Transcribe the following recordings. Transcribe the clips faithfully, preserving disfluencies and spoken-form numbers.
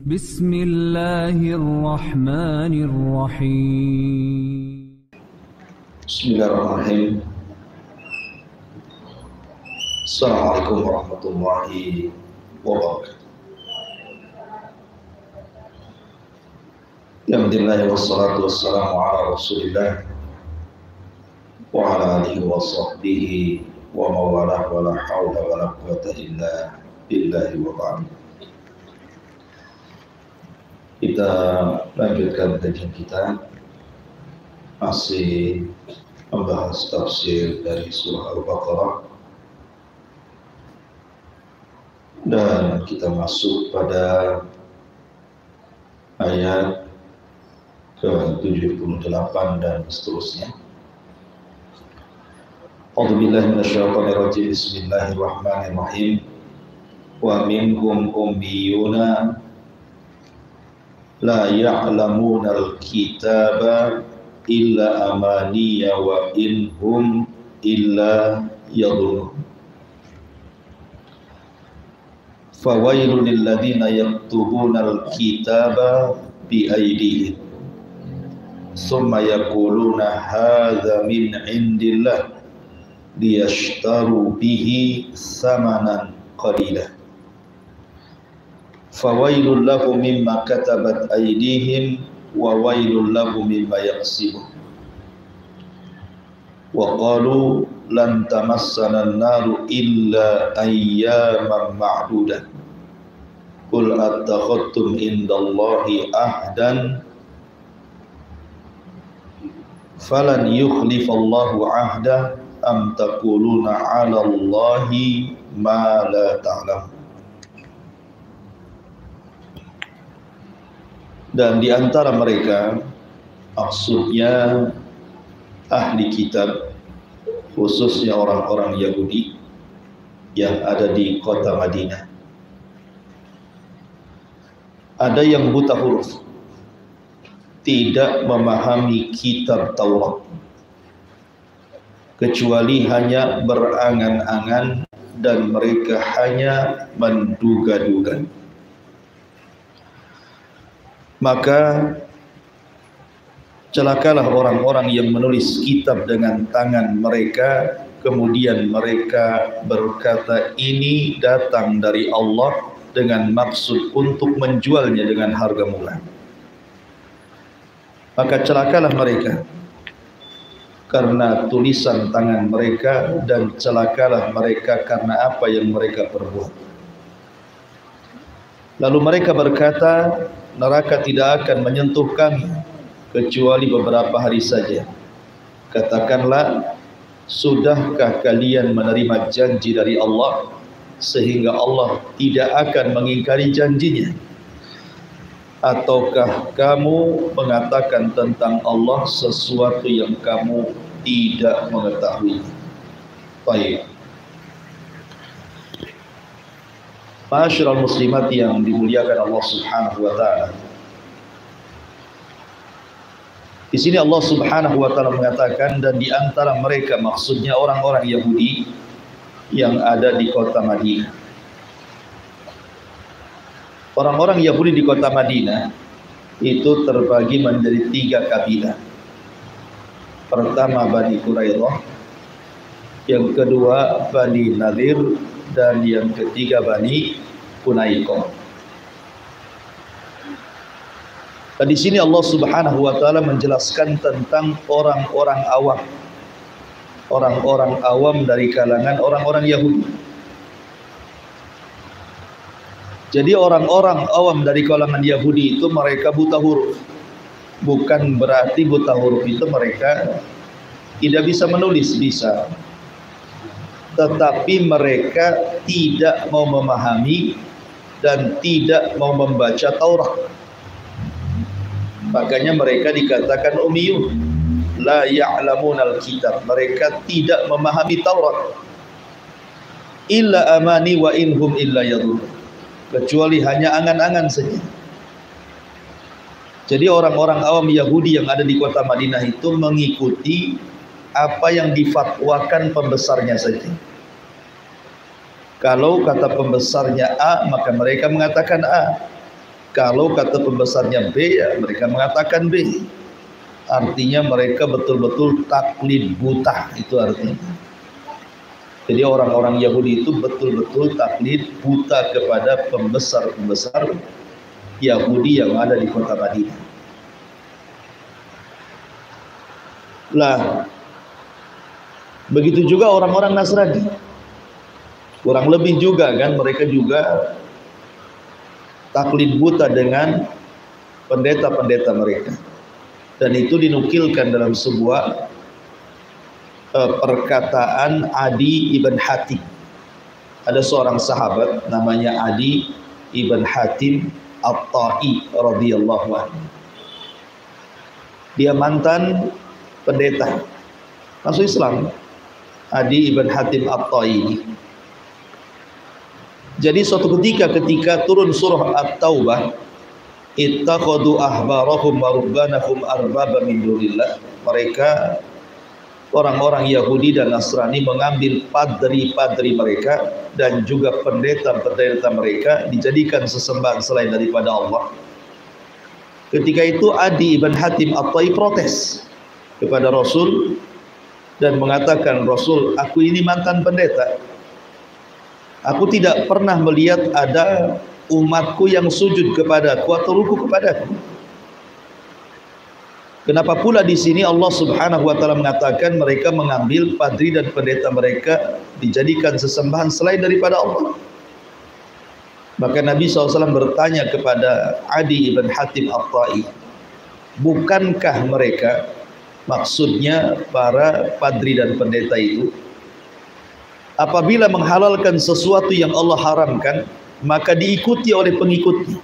Bismillahirrahmanirrahim. Bismillahirrahmanirrahim. Assalamualaikum warahmatullahi wabarakatuh. Alhamdulillah wassalatu wassalamu ala Rasulillah wa ala alihi wa sahbihi wa mawalah wa la hawla wa la quwwata illa billahi wa ba'd. Kita lanjutkan kajian kita, masih membahas tafsir dari surah Al-Baqarah, dan kita masuk pada ayat ke tujuh puluh delapan dan seterusnya. A'udzubillahi minasyaitonirrajim. Bismillahirrahmanirrahim. Wa minhum ummiyuna la ya'lamuna al-kitaba illa amaniya wa inhum illa yadhunnun. Fawailul lil ladzina yaktubuna al-kitaba bi aydihim thumma yaquluna hadza min indillah liyashtaru bihi thamanan qalila. Fawailul lahum mimma katabat aydihim wa wailul lahum mimma yaksibun. Wa qalu lan tamassana an-naru illa ayyaman ma'dudah. Qul attakhadtum indallahi ahdan falan yukhlifallahu ahdah am taquluna 'ala Allahi ma la ta'lamun. Dan di antara mereka, maksudnya ahli kitab, khususnya orang-orang Yahudi yang ada di kota Madinah, ada yang buta huruf, tidak memahami kitab Taurat, kecuali hanya berangan-angan dan mereka hanya menduga-duga. Maka celakalah orang-orang yang menulis kitab dengan tangan mereka, kemudian mereka berkata ini datang dari Allah dengan maksud untuk menjualnya dengan harga murah. Maka celakalah mereka karena tulisan tangan mereka, dan celakalah mereka karena apa yang mereka perbuat. Lalu mereka berkata, neraka tidak akan menyentuh kami kecuali beberapa hari saja. Katakanlah, sudahkah kalian menerima janji dari Allah sehingga Allah tidak akan mengingkari janjinya? Ataukah kamu mengatakan tentang Allah sesuatu yang kamu tidak mengetahui? Baik. Ma'asyiral muslimat yang dimuliakan Allah Subhanahu wa taala. Di sini Allah Subhanahu wa taala mengatakan, dan di antara mereka, maksudnya orang-orang Yahudi yang ada di kota Madinah. Orang-orang Yahudi di kota Madinah itu terbagi menjadi tiga kabilah. Pertama Bani Quraidah, yang kedua Bani Nadir, dan yang ketiga Bani Qunaiqah. Dan di sini Allah Subhanahu wa taala menjelaskan tentang orang-orang awam. Orang-orang awam dari kalangan orang-orang Yahudi. Jadi orang-orang awam dari kalangan Yahudi itu mereka buta huruf. Bukan berarti buta huruf itu mereka tidak bisa menulis, bisa. Tetapi mereka tidak mau memahami dan tidak mau membaca Taurat. Makanya mereka dikatakan ummiyun, la ya'lamunal kitab. Mereka tidak memahami Taurat. Illa amani wa inhum illa yadhunnun. Kecuali hanya angan-angan saja. Jadi orang-orang awam Yahudi yang ada di kota Madinah itu mengikuti apa yang difatwakan pembesarnya saja. Kalau kata pembesarnya A, maka mereka mengatakan A. Kalau kata pembesarnya B, ya mereka mengatakan B. Artinya mereka betul-betul taklid buta, itu artinya. Jadi orang-orang Yahudi itu betul-betul taklid buta kepada pembesar-pembesar Yahudi yang ada di kota Madinah. Lah, begitu juga orang-orang Nasrani. Kurang lebih juga kan, mereka juga taklid buta dengan pendeta-pendeta mereka. Dan itu dinukilkan dalam sebuah uh, perkataan Adi ibn Hatim. Ada seorang sahabat namanya Adi ibn Hatim At-Ta'i radhiyallahu anhu. Dia mantan pendeta masuk Islam, Adi ibn Hatim At-Ta'i ini. Jadi suatu ketika ketika turun surah At-Taubah, ittakhadhu ahbarahum wa rubbanahum arbaba min dunillah, mereka orang-orang Yahudi dan Nasrani mengambil padri-padri mereka dan juga pendeta-pendeta mereka dijadikan sesembahan selain daripada Allah. Ketika itu Adi ibn Hatim At-Ta'i protes kepada Rasul dan mengatakan, Rasul, aku ini mantan pendeta. Aku tidak pernah melihat ada umatku yang sujud kepadaku atau ruku kepadaku. Kenapa pula di sini Allah Subhanahu wa taala mengatakan mereka mengambil padri dan pendeta mereka dijadikan sesembahan selain daripada Allah? Maka Nabi shallallahu alaihi wasallam bertanya kepada Adi ibn Hatim At-Ta'i, bukankah mereka, maksudnya para padri dan pendeta itu, apabila menghalalkan sesuatu yang Allah haramkan, maka diikuti oleh pengikutnya,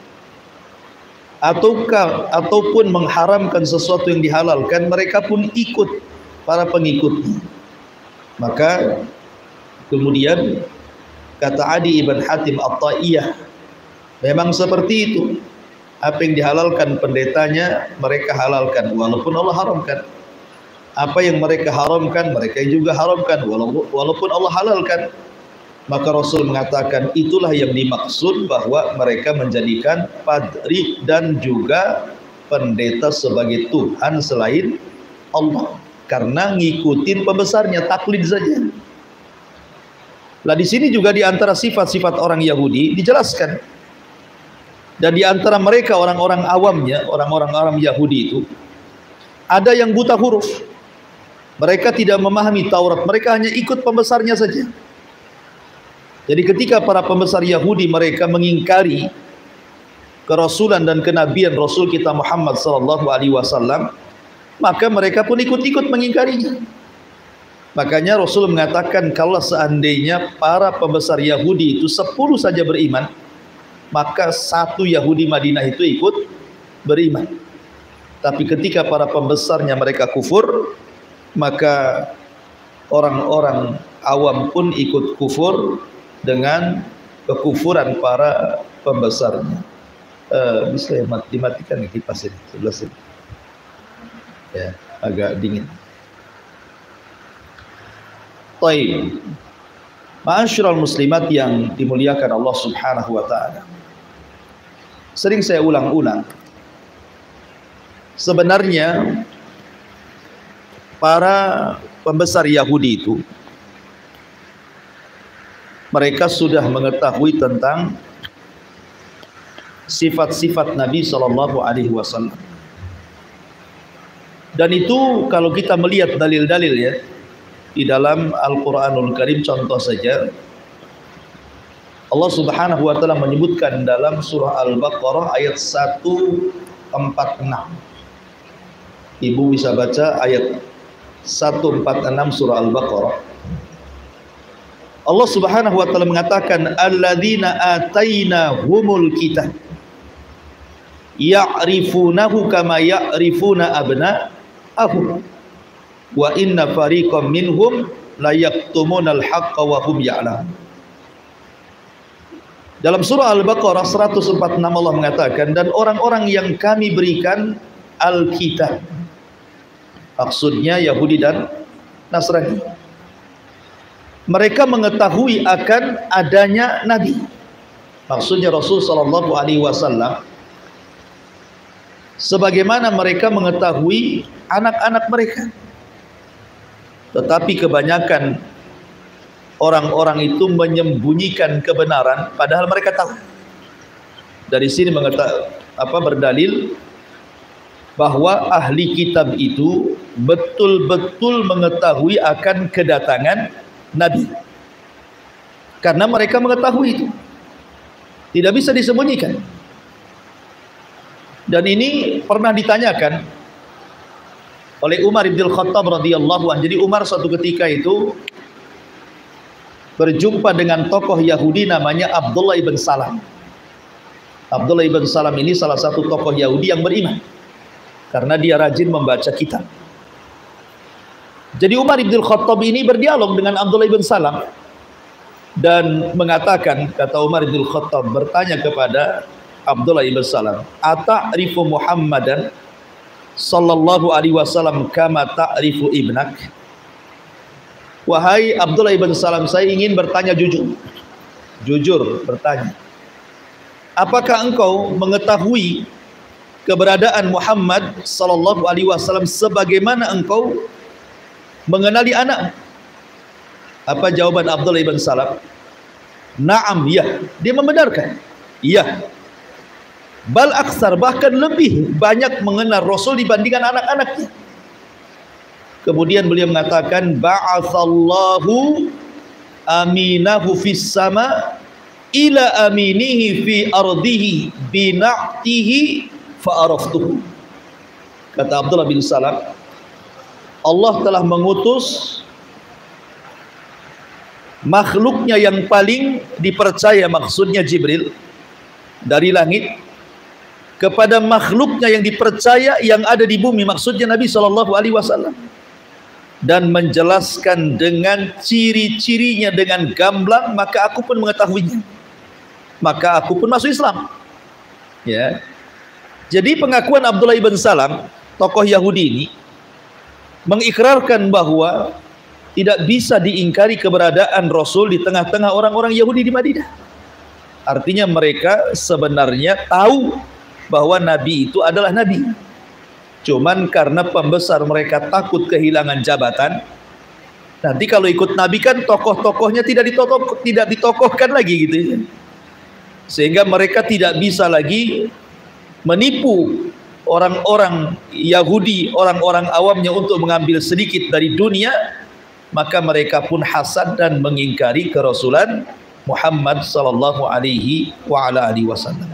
ataukah ataupun mengharamkan sesuatu yang dihalalkan, mereka pun ikut para pengikutnya. Maka kemudian kata Adi ibn Hatim At-Ta'iyah, memang seperti itu. Apa yang dihalalkan pendetanya mereka halalkan walaupun Allah haramkan. Apa yang mereka haramkan mereka juga haramkan walaupun Allah halalkan. Maka Rasul mengatakan itulah yang dimaksud bahwa mereka menjadikan padri dan juga pendeta sebagai Tuhan selain Allah, karena ngikutin pembesarnya, taklid saja. Lah di sini juga di antara sifat-sifat orang Yahudi dijelaskan. Dan di antara mereka orang-orang awamnya, orang-orang Arab Yahudi itu ada yang buta huruf. Mereka tidak memahami Taurat, mereka hanya ikut pembesarnya saja. Jadi ketika para pembesar Yahudi mereka mengingkari kerasulan dan kenabian Rasul kita Muhammad sallallahu alaihi wasallam, maka mereka pun ikut-ikut mengingkarinya. Makanya Rasul mengatakan kalau seandainya para pembesar Yahudi itu sepuluh saja beriman, maka satu Yahudi Madinah itu ikut beriman. Tapi ketika para pembesarnya mereka kufur, maka orang-orang awam pun ikut kufur dengan kekufuran para pembesarnya. Uh, bisa ya, dimatikan ya kipas ini sebelah sini. Ya, agak dingin. Baik. Ma'asyiral muslimat yang dimuliakan Allah Subhanahu wa taala. Sering saya ulang-ulang. Sebenarnya para pembesar Yahudi itu mereka sudah mengetahui tentang sifat-sifat Nabi Shallallahu Alaihi Wasallam. Dan itu kalau kita melihat dalil-dalilnya di dalam Al-Quranul Karim, contoh saja Allah Subhanahu Wa Taala menyebutkan dalam surah Al-Baqarah ayat seratus empat puluh enam. Ibu bisa baca ayat seratus empat puluh enam surah Al-Baqarah. Allah Subhanahu wa taala mengatakan alladzina atainahumul kitab ya'rifunahu kama ya'rifuna abna'ahum wa inna fariqam minhum la yaktumunal haqqa wa hum ya'lamun. Dalam surah Al-Baqarah seratus empat puluh enam Allah mengatakan, dan orang-orang yang kami berikan Al-Kitab, maksudnya Yahudi dan Nasrani, mereka mengetahui akan adanya Nabi. Maksudnya Rasul sallallahu alaihi wasallam sebagaimana mereka mengetahui anak-anak mereka. Tetapi kebanyakan orang-orang itu menyembunyikan kebenaran padahal mereka tahu. Dari sini mengetahui apa berdalil bahwa ahli kitab itu betul-betul mengetahui akan kedatangan Nabi, karena mereka mengetahui itu, tidak bisa disembunyikan. Dan ini pernah ditanyakan oleh Umar bin Khattab radhiyallahu anhu. Jadi Umar suatu ketika itu berjumpa dengan tokoh Yahudi namanya Abdullah ibn Salam. Abdullah ibn Salam ini salah satu tokoh Yahudi yang beriman karena dia rajin membaca kitab. Jadi Umar bin Khattab ini berdialog dengan Abdullah ibn Salam dan mengatakan, kata Umar bin Khattab bertanya kepada Abdullah ibn Salam, "Ata'rifu Muhammadan sallallahu alaihi wasallam kama ta'rifu ibnak?" Wahai Abdullah ibn Salam, saya ingin bertanya jujur. Jujur bertanya. Apakah engkau mengetahui keberadaan Muhammad sallallahu alaihi wasallam sebagaimana engkau mengenali anak? Apa jawaban Abdullah ibn Salam? Naam, ya. Dia membenarkan. Iya. Bal aksar, bahkan lebih banyak mengenal Rasul dibandingkan anak-anaknya. Kemudian beliau mengatakan, ba'atsallahu aminahu fis sama ila aminihi fi ardihi bina'tihi fa'araftuhu. Kata Abdullah bin Salam, Allah telah mengutus makhluknya yang paling dipercaya, maksudnya Jibril, dari langit kepada makhluknya yang dipercaya yang ada di bumi, maksudnya Nabi shallallahu alaihi wasallam, dan menjelaskan dengan ciri-cirinya dengan gamblang, maka aku pun mengetahuinya, maka aku pun masuk Islam. Ya, jadi pengakuan Abdullah ibn Salam, tokoh Yahudi ini, mengikrarkan bahwa tidak bisa diingkari keberadaan Rasul di tengah-tengah orang-orang Yahudi di Madinah. Artinya mereka sebenarnya tahu bahwa Nabi itu adalah Nabi. Cuman karena pembesar mereka takut kehilangan jabatan. Nanti kalau ikut Nabi kan tokoh-tokohnya tidak ditokoh, tidak ditokohkan lagi gitu ya. Sehingga mereka tidak bisa lagi menipu orang-orang Yahudi, orang-orang awamnya untuk mengambil sedikit dari dunia. Maka mereka pun hasad dan mengingkari kerasulan Muhammad sallallahu alaihi wa ala alihi wasallam.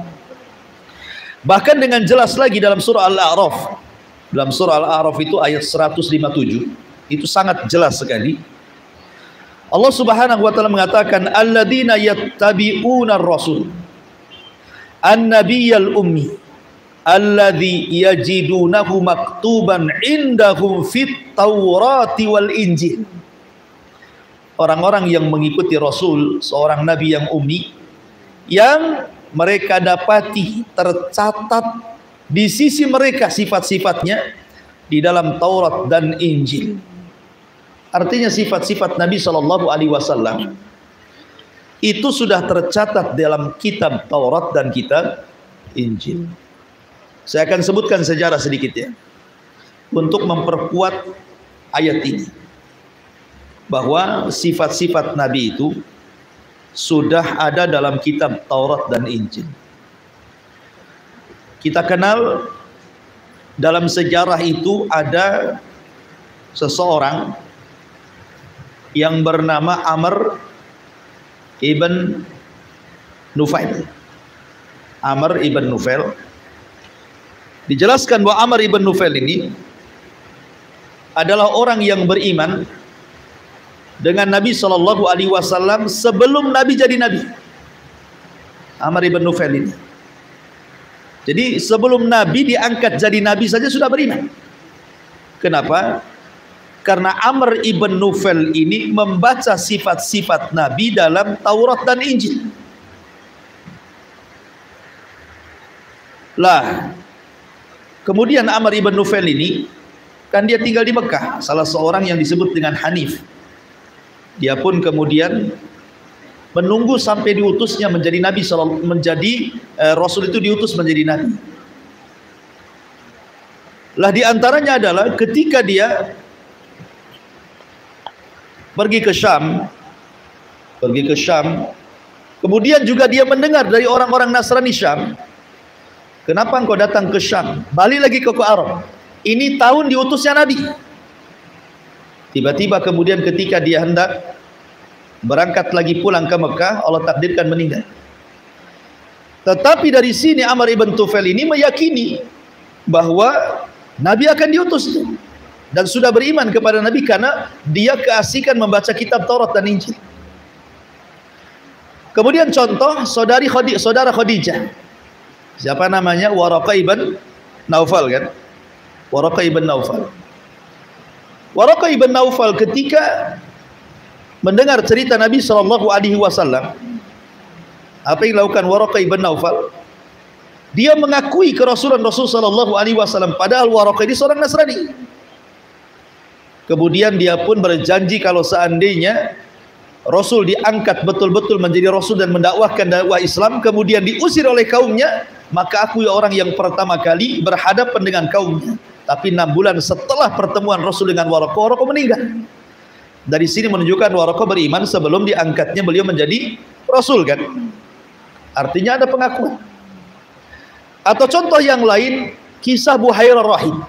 Bahkan dengan jelas lagi dalam surah Al-A'raf, dalam surah Al-A'raf itu ayat seratus lima puluh tujuh, itu sangat jelas sekali. Allah Subhanahu wa taala mengatakan, alladzina yattabi'una ar-rasul an-nabiyyal ummi alladzi yajidunahu maktuban indahum fit taurati wal injil. Orang-orang yang mengikuti Rasul, seorang nabi yang ummi, yang mereka dapati tercatat di sisi mereka sifat-sifatnya di dalam Taurat dan Injil. Artinya sifat-sifat Nabi shallallahu alaihi wasallam itu sudah tercatat dalam kitab Taurat dan kitab Injil. Saya akan sebutkan sejarah sedikit ya, untuk memperkuat ayat ini, bahwa sifat-sifat Nabi itu sudah ada dalam kitab Taurat dan Injil. Kita kenal dalam sejarah itu ada seseorang yang bernama Amr ibn Nufail. Amr ibn Nufail. Dijelaskan bahwa Amr ibn Nufail ini adalah orang yang beriman dengan Nabi shallallahu alaihi wasallam sebelum Nabi jadi Nabi. Amr ibn Nufail ini. Jadi sebelum Nabi diangkat jadi Nabi saja sudah beriman. Kenapa? Karena Amr ibn Nufail ini membaca sifat-sifat Nabi dalam Taurat dan Injil. Lah, kemudian Amr ibn Nufail ini kan dia tinggal di Mekah, salah seorang yang disebut dengan Hanif. Dia pun kemudian menunggu sampai diutusnya menjadi nabi, menjadi uh, rasul itu diutus menjadi nabi. Lah di antaranya adalah ketika dia pergi ke Syam, pergi ke Syam, kemudian juga dia mendengar dari orang-orang Nasrani Syam, kenapa engkau datang ke Syam? Balik lagi ke Arab. Ini tahun diutusnya nabi. Tiba-tiba kemudian ketika dia hendak berangkat lagi pulang ke Mekah, Allah takdirkan meninggal. Tetapi dari sini Amr ibn Tufail ini meyakini bahwa Nabi akan diutus dan sudah beriman kepada Nabi karena dia keasikan membaca kitab Taurat dan Injil. Kemudian contoh saudari Khadijah, saudara Khadijah. Siapa namanya? Waraqah ibn Naufal kan? Waraqah ibn Naufal. Waraqah ibn Naufal ketika mendengar cerita Nabi sallallahu alaihi wasallam, apa yang dilakukan Waraqah ibn Naufal? Dia mengakui kerasulan Rasul sallallahu alaihi wasallam, padahal Waraqah ini seorang Nasrani. Kemudian dia pun berjanji kalau seandainya Rasul diangkat betul-betul menjadi Rasul dan mendakwahkan dakwah Islam, kemudian diusir oleh kaumnya, maka aku orang yang pertama kali berhadapan dengan kaumnya. Tapi enam bulan setelah pertemuan Rasul dengan Waraqah, Waraqah meninggal. Dari sini menunjukkan Waraqah beriman sebelum diangkatnya beliau menjadi Rasul kan. Artinya ada pengakuan. Atau contoh yang lain, kisah Buhairah Rahib.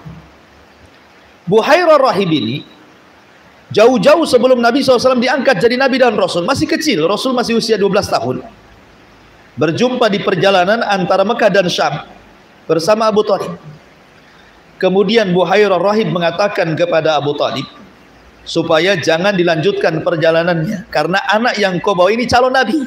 Buhairah Rahib ini jauh-jauh sebelum Nabi shallallahu alaihi wasallam diangkat jadi Nabi dan Rasul, masih kecil, Rasul masih usia dua belas tahun. Berjumpa di perjalanan antara Mekah dan Syam bersama Abu Thalib. Kemudian Buhairah Rahib mengatakan kepada Abu Thalib supaya jangan dilanjutkan perjalanannya karena anak yang kau bawa ini calon Nabi.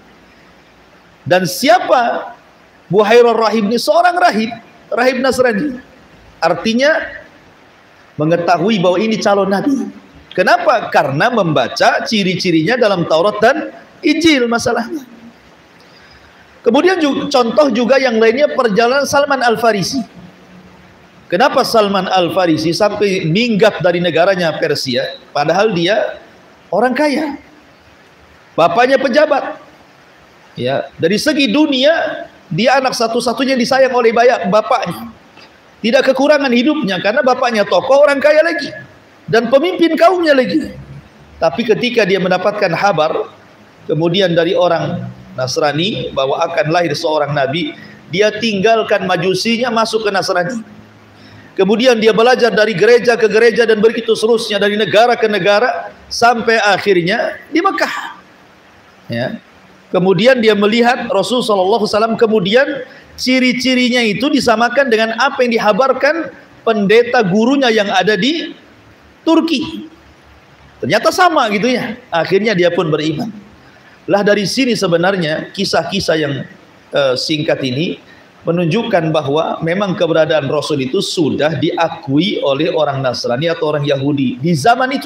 Dan siapa Buhairah Rahib ini? Seorang rahib, rahib Nasrani. Artinya mengetahui bahwa ini calon Nabi. Kenapa? Karena membaca ciri-cirinya dalam Taurat dan Injil masalahnya. Kemudian juga, contoh juga yang lainnya perjalanan Salman Al-Farisi. Kenapa Salman Al-Farisi sampai minggat dari negaranya Persia, padahal dia orang kaya, bapaknya pejabat. Ya, dari segi dunia dia anak satu-satunya yang disayang oleh bapaknya. Tidak kekurangan hidupnya karena bapaknya tokoh, orang kaya lagi, dan pemimpin kaumnya lagi. Tapi ketika dia mendapatkan kabar kemudian dari orang Nasrani bahwa akan lahir seorang nabi, dia tinggalkan majusinya masuk ke Nasrani. Kemudian dia belajar dari gereja ke gereja dan begitu seterusnya, dari negara ke negara sampai akhirnya di Mekah. Ya. Kemudian dia melihat Rasul sallallahu alaihi wasallam, kemudian ciri-cirinya itu disamakan dengan apa yang dihabarkan pendeta gurunya yang ada di Turki. Ternyata sama gitu ya. Akhirnya dia pun beriman. Lah dari sini sebenarnya kisah-kisah yang uh, singkat ini menunjukkan bahwa memang keberadaan Rasul itu sudah diakui oleh orang Nasrani atau orang Yahudi di zaman itu.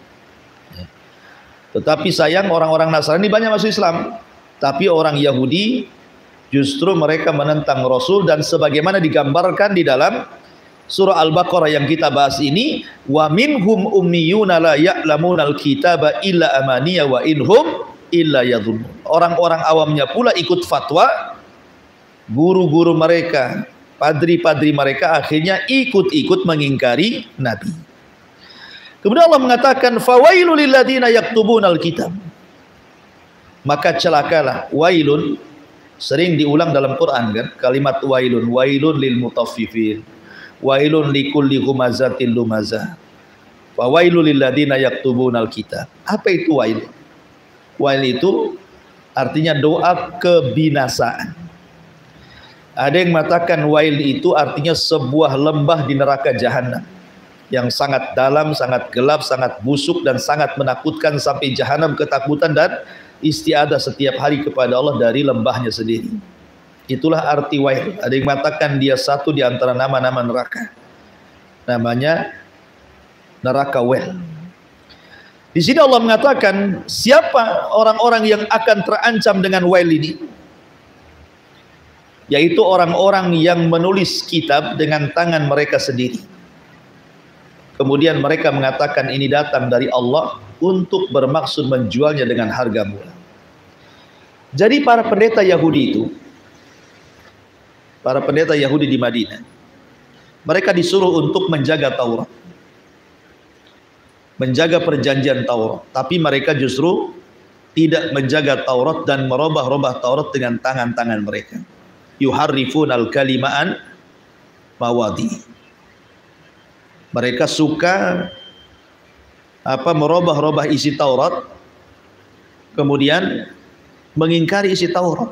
Tetapi sayang orang-orang Nasrani banyak masuk Islam, tapi orang Yahudi justru mereka menentang Rasul, dan sebagaimana digambarkan di dalam surah Al-Baqarah yang kita bahas ini, wa minhum ummiyuna la ya'lamunal kitaba illa amaniya wa inhum illa yadhunnun. Orang-orang awamnya pula ikut fatwa guru-guru mereka, padri-padri mereka, akhirnya ikut-ikut mengingkari Nabi. Kemudian Allah mengatakan fawailul lil ladzina yaktubunal kitab. Maka celakalah, wailun sering diulang dalam Quran kan, kalimat wailun, wailun lil mutaffifin, wailun likulli humazatin lumazah, fawailul lil ladzina yaktubunal kitab. Apa itu wail? Wail itu artinya doa kebinasaan. Ada yang mengatakan wail itu artinya sebuah lembah di neraka jahanam yang sangat dalam, sangat gelap, sangat busuk dan sangat menakutkan sampai jahanam ketakutan dan istiadah setiap hari kepada Allah dari lembahnya sendiri. Itulah arti wail. Ada yang mengatakan dia satu di antara nama-nama neraka. Namanya neraka wail. Di sini Allah mengatakan siapa orang-orang yang akan terancam dengan wail ini? Yaitu orang-orang yang menulis kitab dengan tangan mereka sendiri. Kemudian mereka mengatakan ini datang dari Allah untuk bermaksud menjualnya dengan harga murah. Jadi para pendeta Yahudi itu, para pendeta Yahudi di Madinah, mereka disuruh untuk menjaga Taurat, menjaga perjanjian Taurat, tapi mereka justru tidak menjaga Taurat dan merubah-rubah Taurat dengan tangan-tangan mereka. Yuharrifun al-kalima'an mawadi. Mereka suka apa merubah-rubah isi Taurat, kemudian mengingkari isi Taurat.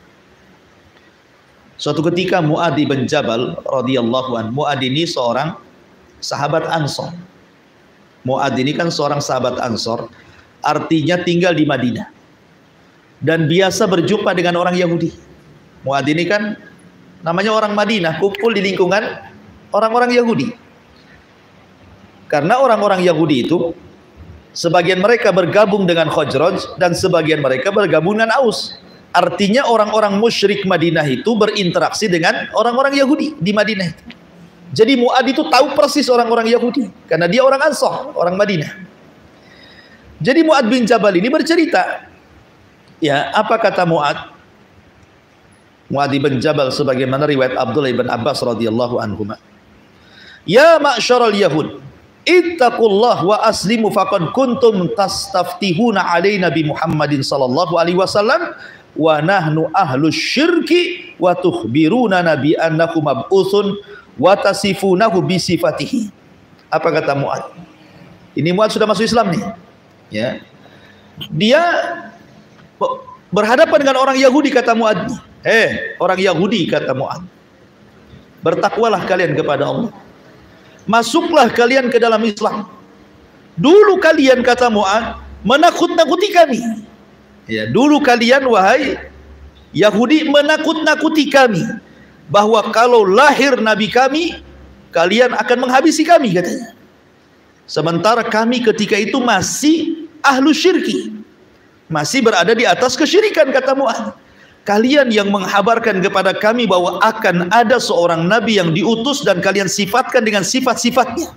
Suatu ketika Mu'adz bin Jabal radhiyallahu anhu, Mu'adz ini seorang sahabat Ansor. Mu'adz ini kan seorang sahabat Ansor, artinya tinggal di Madinah dan biasa berjumpa dengan orang Yahudi. Mu'adz ini kan namanya orang Madinah, kumpul di lingkungan orang-orang Yahudi. Karena orang-orang Yahudi itu sebagian mereka bergabung dengan Khazraj dan sebagian mereka bergabung dengan Aus. Artinya orang-orang musyrik Madinah itu berinteraksi dengan orang-orang Yahudi di Madinah itu. Jadi Mu'adz itu tahu persis orang-orang Yahudi karena dia orang Ansar, orang Madinah. Jadi Mu'adz bin Jabal ini bercerita. Ya, apa kata Mu'adz? Mu'adz bin Jabal sebagaimana riwayat Abdullah bin Abbas radhiyallahu anhuma. Ya ma'syaral yahud, ittaqullah wa aslimu faqad kuntum tastaftihuna alaina bi Muhammadin sallallahu alaihi wasallam wa nahnu ahlus syirki wa tukhbiruna nabi annakum mab'utsun wa tasifunahu bi sifatihi. Apa kata Mu'adz? Ini Mu'adz sudah masuk Islam nih. Ya. Dia berhadapan dengan orang Yahudi, kata Mu'adz. Eh, orang Yahudi, kata Mu'adz, bertakwalah kalian kepada Allah. Masuklah kalian ke dalam Islam. Dulu kalian, kata Mu'adz, menakut-nakuti kami. Ya, dulu kalian wahai Yahudi menakut-nakuti kami bahwa kalau lahir nabi kami, kalian akan menghabisi kami, katanya. Sementara kami ketika itu masih ahlu syirki, masih berada di atas kesyirikan, kata Mu'adz. Kalian yang menghabarkan kepada kami bahwa akan ada seorang nabi yang diutus dan kalian sifatkan dengan sifat-sifatnya.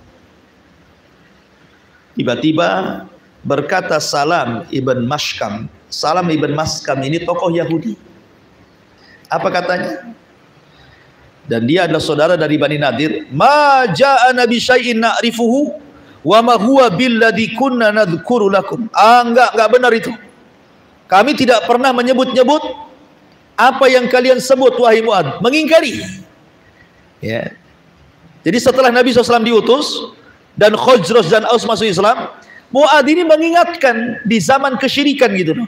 Tiba-tiba berkata Salam ibn Mashkam. Salam ibn Mashkam ini tokoh Yahudi. Apa katanya? Dan dia adalah saudara dari Bani Nadir. Ma ja'ana bi syai'in na'rifuhu wa ma huwa billadzi kunna nadhkuru lakum. Ah, enggak, enggak benar itu. Kami tidak pernah menyebut-nyebut apa yang kalian sebut, wahai Mu'adz, mengingkari. Ya. Jadi setelah Nabi shallallahu alaihi wasallam diutus dan Khazraj dan Aus masuk Islam, Mu'adz ini mengingatkan di zaman kesyirikan gitu loh.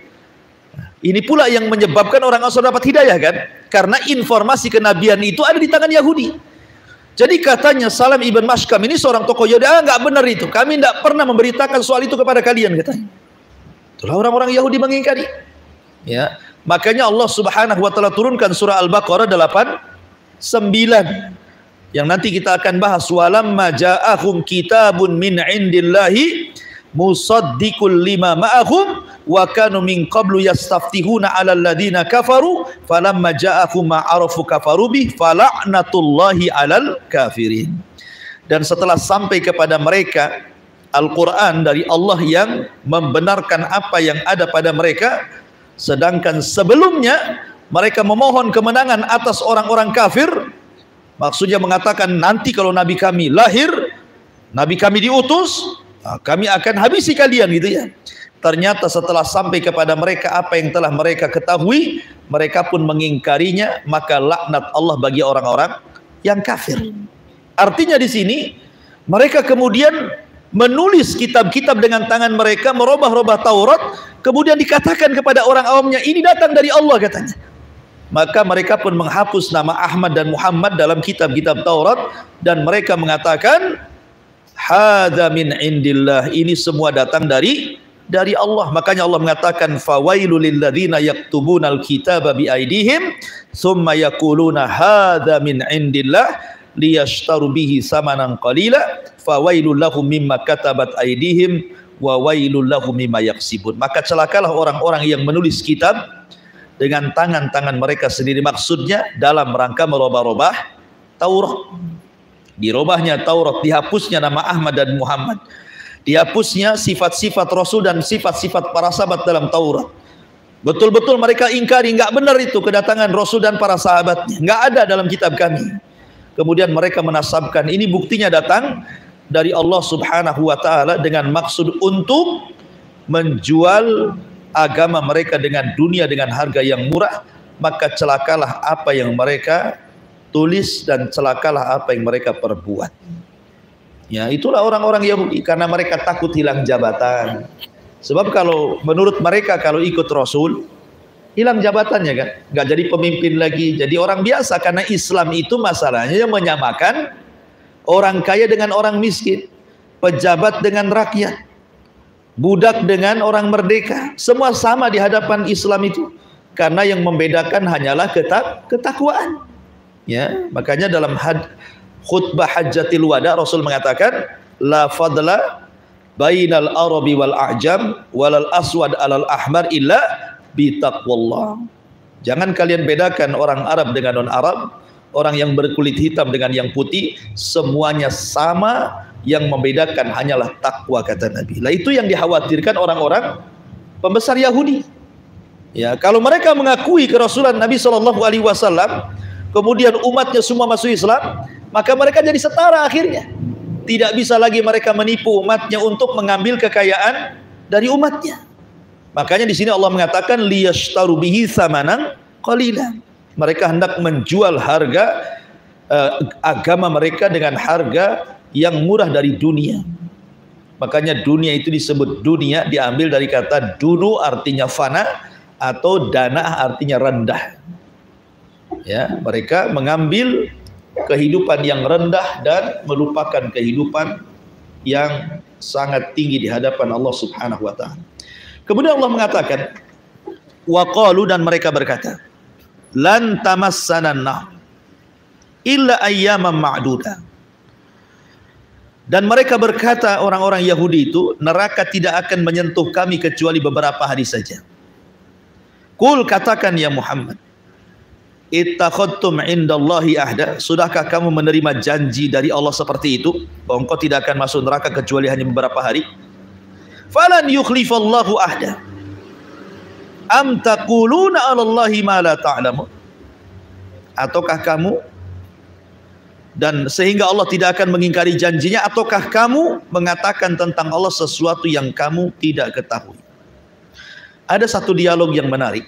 Ini pula yang menyebabkan orang Ansar dapat hidayah kan? Karena informasi kenabian itu ada di tangan Yahudi. Jadi katanya Salam ibn Mashkam ini seorang tokoh Yahudi, ah nggak benar itu. Kami tidak pernah memberitakan soal itu kepada kalian, katanya. Itulah orang-orang Yahudi mengingkari. Ya. Makanya Allah Subhanahu wa taala turunkan surah Al-Baqarah delapan puluh sembilan yang nanti kita akan bahas. Walamma ja'ahum kitabun min indillahi musaddiqul lima ma'ahum wa kanu min qablu yastaftihuna 'alal ladina kafaru falamma ja'ahum ma 'arafu kafaru bih fala'natullahi 'alal kafirin. Dan setelah sampai kepada mereka Al-Qur'an dari Allah yang membenarkan apa yang ada pada mereka, sedangkan sebelumnya mereka memohon kemenangan atas orang-orang kafir, maksudnya mengatakan nanti kalau nabi kami lahir, nabi kami diutus, kami akan habisi kalian, gitu ya. Ternyata setelah sampai kepada mereka apa yang telah mereka ketahui, mereka pun mengingkarinya, maka laknat Allah bagi orang-orang yang kafir. Artinya di sini mereka kemudian menulis kitab-kitab dengan tangan mereka, merubah-rubah Taurat, kemudian dikatakan kepada orang awamnya ini datang dari Allah, katanya. Maka mereka pun menghapus nama Ahmad dan Muhammad dalam kitab-kitab Taurat dan mereka mengatakan hadza min indillah, ini semua datang dari dari Allah. Makanya Allah mengatakan fawailul lil ladzina yaktubunal kitaba bi aidihim tsumma yaquluna hadza min indillah liyashtaru bihi samanan qalila fawailul lahum mimma katabat aidihim wa wailul lahum mimma yaksibun. Maka celakalah orang-orang yang menulis kitab dengan tangan-tangan mereka sendiri, maksudnya dalam rangka merubah-rubah Taurat. Dirubahnya Taurat, dihapusnya nama Ahmad dan Muhammad, dihapusnya sifat-sifat Rasul dan sifat-sifat para sahabat dalam Taurat. Betul-betul mereka ingkari, enggak benar itu kedatangan Rasul dan para sahabatnya, enggak ada dalam kitab kami. Kemudian mereka menasabkan, ini buktinya datang dari Allah Subhanahu wa taala dengan maksud untuk menjual agama mereka dengan dunia dengan harga yang murah, maka celakalah apa yang mereka tulis dan celakalah apa yang mereka perbuat. Ya, itulah orang-orang Yahudi, karena mereka takut hilang jabatan. Sebab kalau menurut mereka kalau ikut Rasul hilang jabatannya kan, nggak jadi pemimpin lagi, jadi orang biasa. Karena Islam itu masalahnya yang menyamakan orang kaya dengan orang miskin, pejabat dengan rakyat, budak dengan orang merdeka, semua sama di hadapan Islam itu. Karena yang membedakan hanyalah ketak ketakwaan. Ya, makanya dalam had, khutbah Hajjatil Wada Rasul mengatakan, la fadla bainal arabi wal a'jam walal aswad alal ahmar illa bitaqwallah. Jangan kalian bedakan orang Arab dengan non Arab, orang yang berkulit hitam dengan yang putih, semuanya sama, yang membedakan hanyalah takwa, kata Nabi. Lah itu yang dikhawatirkan orang-orang pembesar Yahudi. Ya, kalau mereka mengakui kerasulan Nabi shallallahu alaihi wasallam, kemudian umatnya semua masuk Islam, maka mereka jadi setara akhirnya. Tidak bisa lagi mereka menipu umatnya untuk mengambil kekayaan dari umatnya. Makanya di sini Allah mengatakan liyashtaru bihi tsamanan qalilan. Mereka hendak menjual harga uh, agama mereka dengan harga yang murah dari dunia. Makanya dunia itu disebut dunia, diambil dari kata dunu artinya fana, atau dana artinya rendah. Ya, mereka mengambil kehidupan yang rendah dan melupakan kehidupan yang sangat tinggi di hadapan Allah Subhanahu wa taala. Kemudian Allah mengatakan, wa qalu, dan mereka berkata, lan tamassana nar illa ayyaman ma'duda. Dan mereka berkata, orang-orang Yahudi itu, neraka tidak akan menyentuh kami kecuali beberapa hari saja. Qul, katakan ya Muhammad, ittakhadtum indallahi ahda, sudahkah kamu menerima janji dari Allah seperti itu, bahwa engkau tidak akan masuk neraka kecuali hanya beberapa hari? Falan yukhlifallahu ahda am taquluna 'alallahi ma la ta'lamun. Ataukah kamu, dan sehingga Allah tidak akan mengingkari janjinya, ataukah kamu mengatakan tentang Allah sesuatu yang kamu tidak ketahui? Ada satu dialog yang menarik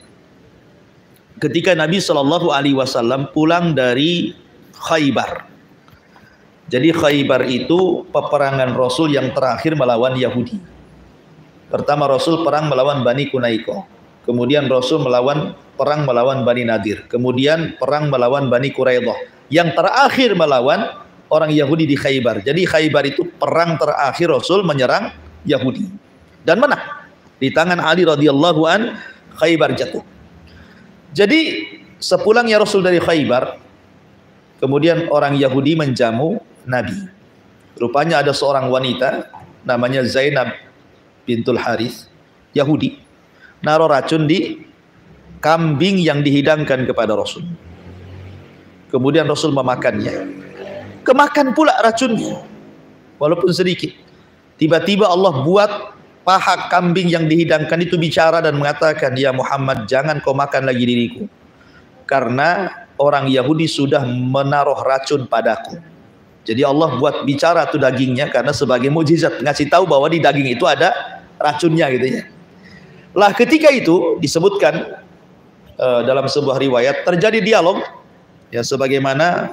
ketika Nabi shallallahu alaihi wasallam pulang dari Khaybar. Jadi Khaybar itu peperangan Rasul yang terakhir melawan Yahudi. Pertama Rasul perang melawan Bani Kunaiko, kemudian Rasul melawan perang melawan Bani Nadir, kemudian perang melawan Bani Quraidah, yang terakhir melawan orang Yahudi di Khaybar. Jadi Khaybar itu perang terakhir Rasul menyerang Yahudi dan menang di tangan Ali radhiyallahu an. Khaybar jatuh. Jadi sepulangnya Rasul dari Khaybar, kemudian orang Yahudi menjamu Nabi. Rupanya ada seorang wanita namanya Zainab bintul Harith, Yahudi, naruh racun di kambing yang dihidangkan kepada Rasul. Kemudian Rasul memakannya. Kemakan pula racunnya, walaupun sedikit. Tiba-tiba Allah buat paha kambing yang dihidangkan itu bicara dan mengatakan, ya Muhammad, jangan kau makan lagi diriku, karena orang Yahudi sudah menaruh racun padaku. Jadi Allah buat bicara tuh dagingnya, karena sebagai mukjizat, ngasih tahu bahwa di daging itu ada racunnya gitu ya. Lah ketika itu disebutkan uh, dalam sebuah riwayat terjadi dialog, ya sebagaimana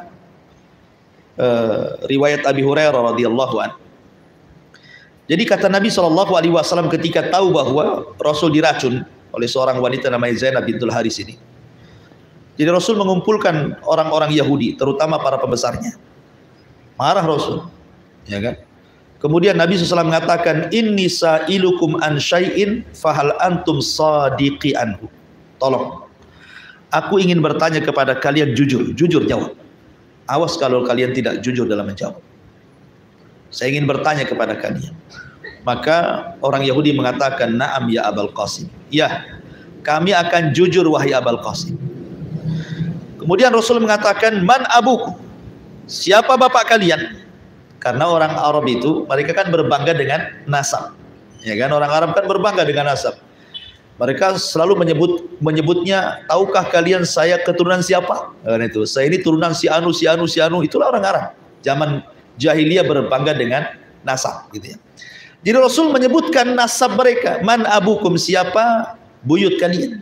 uh, riwayat Abi Hurairah radhiyallahu anhu. Jadi kata Nabi shallallahu alaihi wasallam ketika tahu bahwa Rasul diracun oleh seorang wanita namanya Zainab bintul Haris ini. Jadi Rasul mengumpulkan orang-orang Yahudi, terutama para pembesarnya. Marah Rasul, ya kan? Kemudian Nabi shallallahu alaihi wasallam mengatakan, inni sa'ilukum an syai'in fahal antum sadiqi anhu. Tolong, aku ingin bertanya kepada kalian, jujur, jujur jawab. Awas kalau kalian tidak jujur dalam menjawab. Saya ingin bertanya kepada kalian. Maka orang Yahudi mengatakan, na'am ya Abul Qasim. Ya, kami akan jujur wahai Abul Qasim. Kemudian Rasul mengatakan, man abuku? Siapa bapak kalian? Karena orang Arab itu, mereka kan berbangga dengan nasab. Ya kan, orang Arab kan berbangga dengan nasab. Mereka selalu menyebut menyebutnya, tahukah kalian saya keturunan siapa? Nah, itu, saya ini turunan si anu, si anu, si anu. Itulah orang Arab. Zaman jahiliyah berbangga dengan nasab, gitu ya. Jadi Rasul menyebutkan nasab mereka. Man abukum, siapa buyut kalian?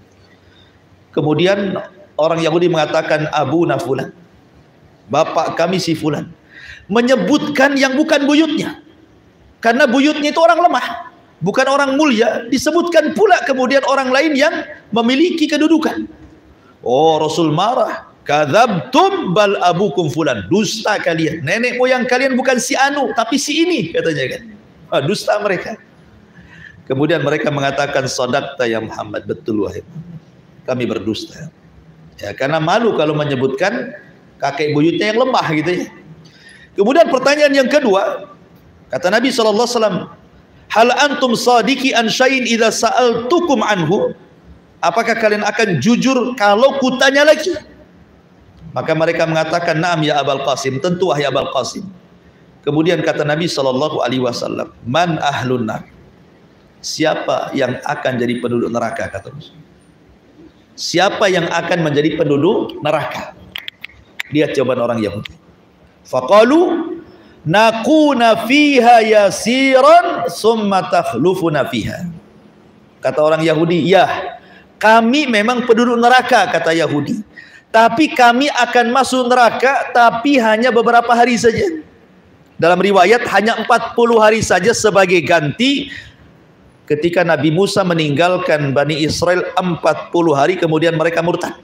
Kemudian orang Yahudi mengatakan Abu Nafulan, bapak kami si Fulan. Menyebutkan yang bukan buyutnya. Karena buyutnya itu orang lemah, bukan orang mulia. Disebutkan pula kemudian orang lain yang memiliki kedudukan. Oh, Rasul marah. Kadzabtum bal abukum fulan. Dusta kalian. Nenek moyang kalian bukan si anu, tapi si ini, katanya kan. Ah, dusta mereka. Kemudian mereka mengatakan, sadaqta ya Muhammad, betul wahai kami berdusta. Ya, karena malu kalau menyebutkan kakek buyutnya yang lemah, gitu ya. Kemudian pertanyaan yang kedua, kata Nabi shallallahu alaihi wasallam, hal antum sadiki an syai'in idza sa'altukum anhu? Apakah kalian akan jujur kalau kutanya lagi? Maka mereka mengatakan, na'am ya Abul Qasim, tentu wahai Abul Qasim. Kemudian kata Nabi shallallahu alaihi wasallam, man ahlun nar? Siapa yang akan jadi penduduk neraka, kata Rasul. Siapa yang akan menjadi penduduk neraka? Lihat jawaban orang Yahudi. Faqalu nakuna fiha yasiran summa takhlufuna fiha. Kata orang Yahudi, ya, kami memang penduduk neraka, kata Yahudi. Tapi kami akan masuk neraka, tapi hanya beberapa hari saja. Dalam riwayat hanya empat puluh hari saja sebagai ganti ketika Nabi Musa meninggalkan Bani Israel empat puluh hari kemudian mereka murtad.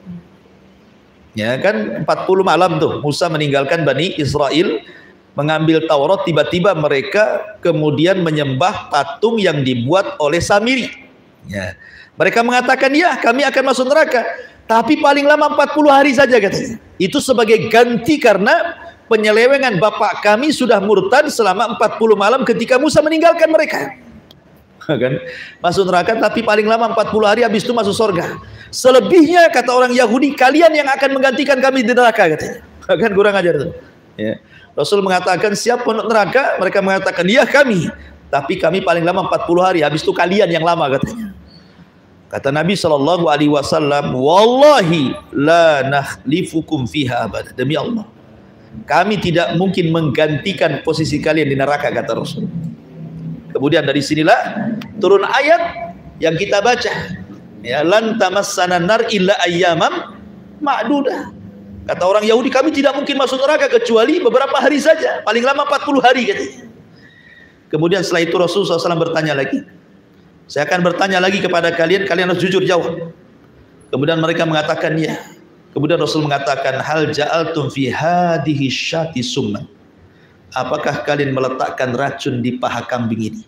Ya kan, empat puluh malam tuh Musa meninggalkan Bani Israel, mengambil Taurat, tiba-tiba mereka kemudian menyembah patung yang dibuat oleh Samiri. Ya. Mereka mengatakan, ya, kami akan masuk neraka, tapi paling lama empat puluh hari saja, katanya. Itu sebagai ganti karena penyelewengan bapak kami sudah murtad selama empat puluh malam ketika Musa meninggalkan mereka. Kan? Masuk neraka tapi paling lama empat puluh hari, habis itu masuk surga. Selebihnya, kata orang Yahudi, kalian yang akan menggantikan kami di neraka, katanya. Kan kurang ajar tuh. Ya. Rasul mengatakan, siapa penduduk neraka? Mereka mengatakan, ya kami, tapi kami paling lama empat puluh hari, habis itu kalian yang lama, katanya. Kata Nabi shallallahu alaihi wasallam, wallahi la nakhlifukum fiha abada. Demi Allah, kami tidak mungkin menggantikan posisi kalian di neraka, kata Rasul. Kemudian dari sinilah turun ayat yang kita baca, ya, lan tamassana nar illa ayyamam ma'dudah. Kata orang Yahudi, kami tidak mungkin masuk neraka kecuali beberapa hari saja, paling lama empat puluh hari, katanya. Kemudian setelah itu Rasulullah shallallahu alaihi wasallam bertanya lagi, saya akan bertanya lagi kepada kalian, kalian harus jujur jawab. Kemudian mereka mengatakan ya. Kemudian Rasul mengatakan, hal ja'altum fi hadhihi syati summan? Apakah kalian meletakkan racun di paha kambing ini?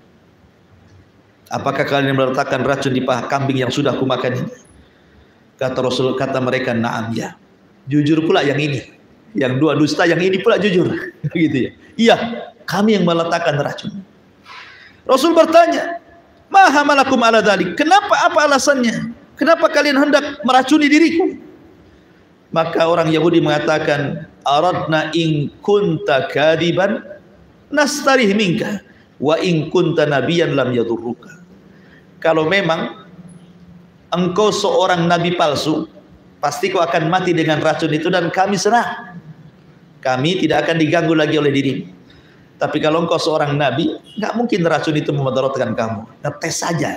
Apakah kalian meletakkan racun di paha kambing yang sudah kumakan ini? Kata Rasul, kata mereka, na'am, ya. Jujur pula yang ini. Yang dua dusta, yang ini pula jujur. Gitu ya. Iya, kami yang meletakkan racun. Rasul bertanya, ma hamalakum ala dzalik? Kenapa, apa alasannya? Kenapa kalian hendak meracuni diriku? Maka orang Yahudi mengatakan, aradna in kunta kadiban nastarih minka wa in kunta nabiyan lam yadurruka. Kalau memang engkau seorang nabi palsu, pasti kau akan mati dengan racun itu dan kami senang. Kami tidak akan diganggu lagi oleh dirimu. Tapi kalau engkau seorang nabi, nggak mungkin racun itu memudaratkan kamu. Ngetes saja.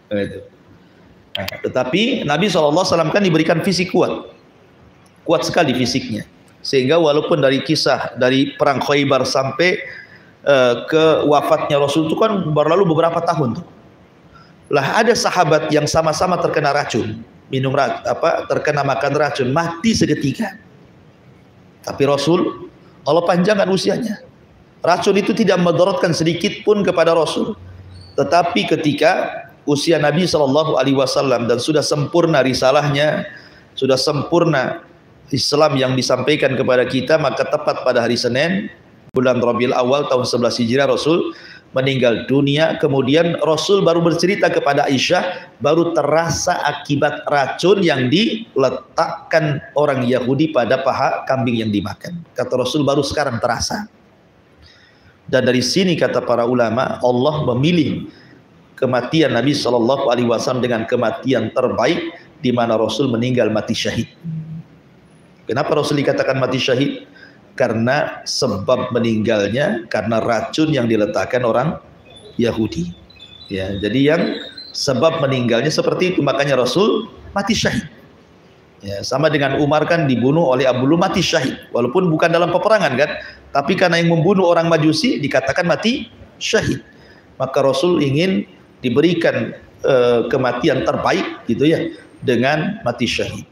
Nah, tetapi Nabi shallallahu alaihi wasallam kan diberikan fisik kuat. Kuat sekali fisiknya, sehingga walaupun dari kisah dari perang Khaybar sampai uh, ke wafatnya Rasul itu kan berlalu beberapa tahun tuh. Lah ada sahabat yang sama-sama terkena racun, minum racun, apa terkena makan racun, mati seketika. Tapi Rasul, Allah panjangkan usianya. Racun itu tidak memudaratkan sedikit pun kepada Rasul. Tetapi ketika usia Nabi shallallahu alaihi wasallam dan sudah sempurna risalahnya, sudah sempurna Islam yang disampaikan kepada kita, maka tepat pada hari Senin bulan Rabiul Awal tahun sebelas Hijriah Rasul meninggal dunia. Kemudian Rasul baru bercerita kepada Aisyah, baru terasa akibat racun yang diletakkan orang Yahudi pada paha kambing yang dimakan. Kata Rasul, baru sekarang terasa. Dan dari sini kata para ulama, Allah memilih kematian Nabi Shallallahu Alaihi Wasallam dengan kematian terbaik, di mana Rasul meninggal mati syahid. Kenapa Rasul dikatakan mati syahid? Karena sebab meninggalnya karena racun yang diletakkan orang Yahudi. Ya, jadi yang sebab meninggalnya seperti itu, makanya Rasul mati syahid. Ya, sama dengan Umar kan dibunuh oleh Abu Lu'lu'ah mati syahid, walaupun bukan dalam peperangan kan, tapi karena yang membunuh orang Majusi dikatakan mati syahid. Maka Rasul ingin diberikan uh, kematian terbaik gitu ya, dengan mati syahid.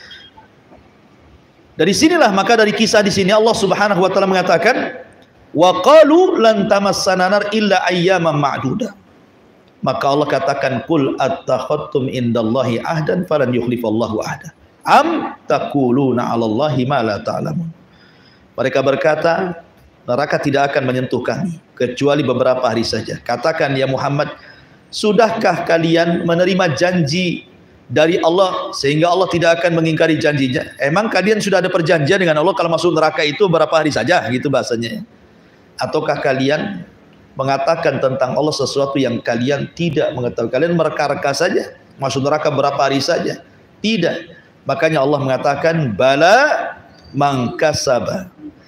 Dari sinilah maka dari kisah di sini Allah Subhanahu wa taala mengatakan wa qalu lan tamassana nar illa ayyaman ma'dudah. Maka Allah katakan qul attakhadtum indallahi ahdan falan yukhlifallahu ahda. Am taquluna 'alallahi ma la ta'lamun. Mereka berkata, neraka tidak akan menyentuh kami kecuali beberapa hari saja. Katakan ya Muhammad, sudahkah kalian menerima janji dari Allah sehingga Allah tidak akan mengingkari janjinya? Emang kalian sudah ada perjanjian dengan Allah kalau masuk neraka itu berapa hari saja gitu bahasanya? Ataukah kalian mengatakan tentang Allah sesuatu yang kalian tidak mengetahui? Kalian mereka-reka saja masuk neraka berapa hari saja? Tidak. Makanya Allah mengatakan bala man kasaba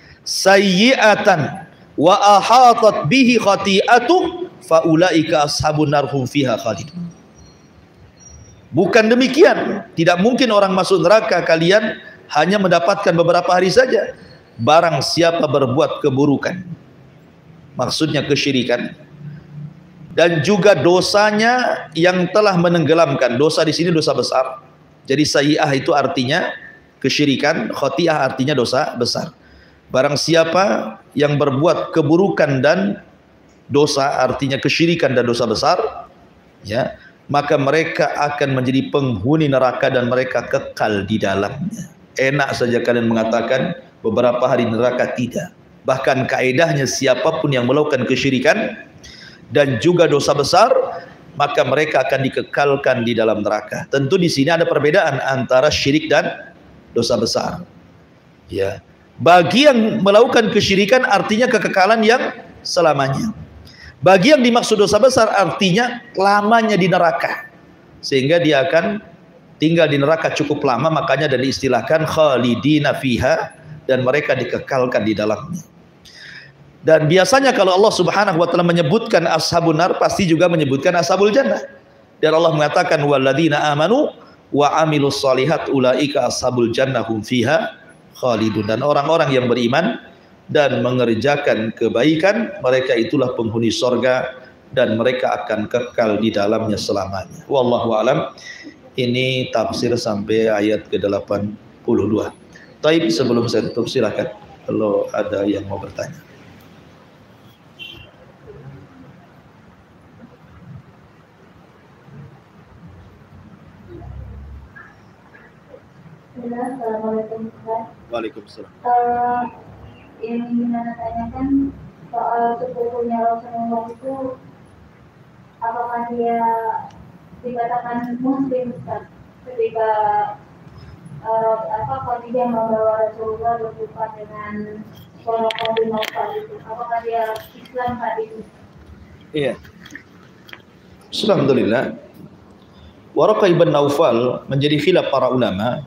sayyi'atan wa ahatat bihi khati'atu faulaika ashabun nar hum fiha khalidun. Bukan demikian, tidak mungkin orang masuk neraka kalian hanya mendapatkan beberapa hari saja. Barang siapa berbuat keburukan, maksudnya kesyirikan, dan juga dosanya yang telah menenggelamkan. Dosa di sini dosa besar. Jadi sayyi'ah itu artinya kesyirikan, khati'ah artinya dosa besar. Barang siapa yang berbuat keburukan dan dosa artinya kesyirikan dan dosa besar, ya, maka mereka akan menjadi penghuni neraka dan mereka kekal di dalamnya. Enak saja kalian mengatakan beberapa hari neraka, tidak. Bahkan kaedahnya siapapun yang melakukan kesyirikan dan juga dosa besar, maka mereka akan dikekalkan di dalam neraka. Tentu di sini ada perbedaan antara syirik dan dosa besar. Ya, bagi yang melakukan kesyirikan artinya kekekalan yang selamanya. Bagi yang dimaksud dosa besar artinya lamanya di neraka, sehingga dia akan tinggal di neraka cukup lama. Makanya dan diistilahkan khalidina fiha, dan mereka dikekalkan di dalamnya. Dan biasanya kalau Allah Subhanahu wa taala menyebutkan ashabun nar, pasti juga menyebutkan ashabul jannah. Dan Allah mengatakan walladzina amanu wa amilus solihat ulaika ashabul jannah hum fiha khalidun. Dan orang-orang yang beriman dan mengerjakan kebaikan, mereka itulah penghuni sorga dan mereka akan kekal di dalamnya selamanya. Wallahu alam. Ini tafsir sampai ayat ke delapan puluh dua. Taib, sebelum saya tutup silakan kalau ada yang mau bertanya. Assalamualaikum Ustaz. Waalaikumsalam. Uh, yang ingin saya tanyakan soal sepupunya Rasulullah itu, apakah dia dikatakan muslim Ustaz ketika uh, apa Khadijah membawa Rasulullah berjumpa dengan Waraqah bin Naufal itu, apakah dia Islam saat itu? Iya. Alhamdulillah. Waraqah bin Naufal menjadi khilaf para ulama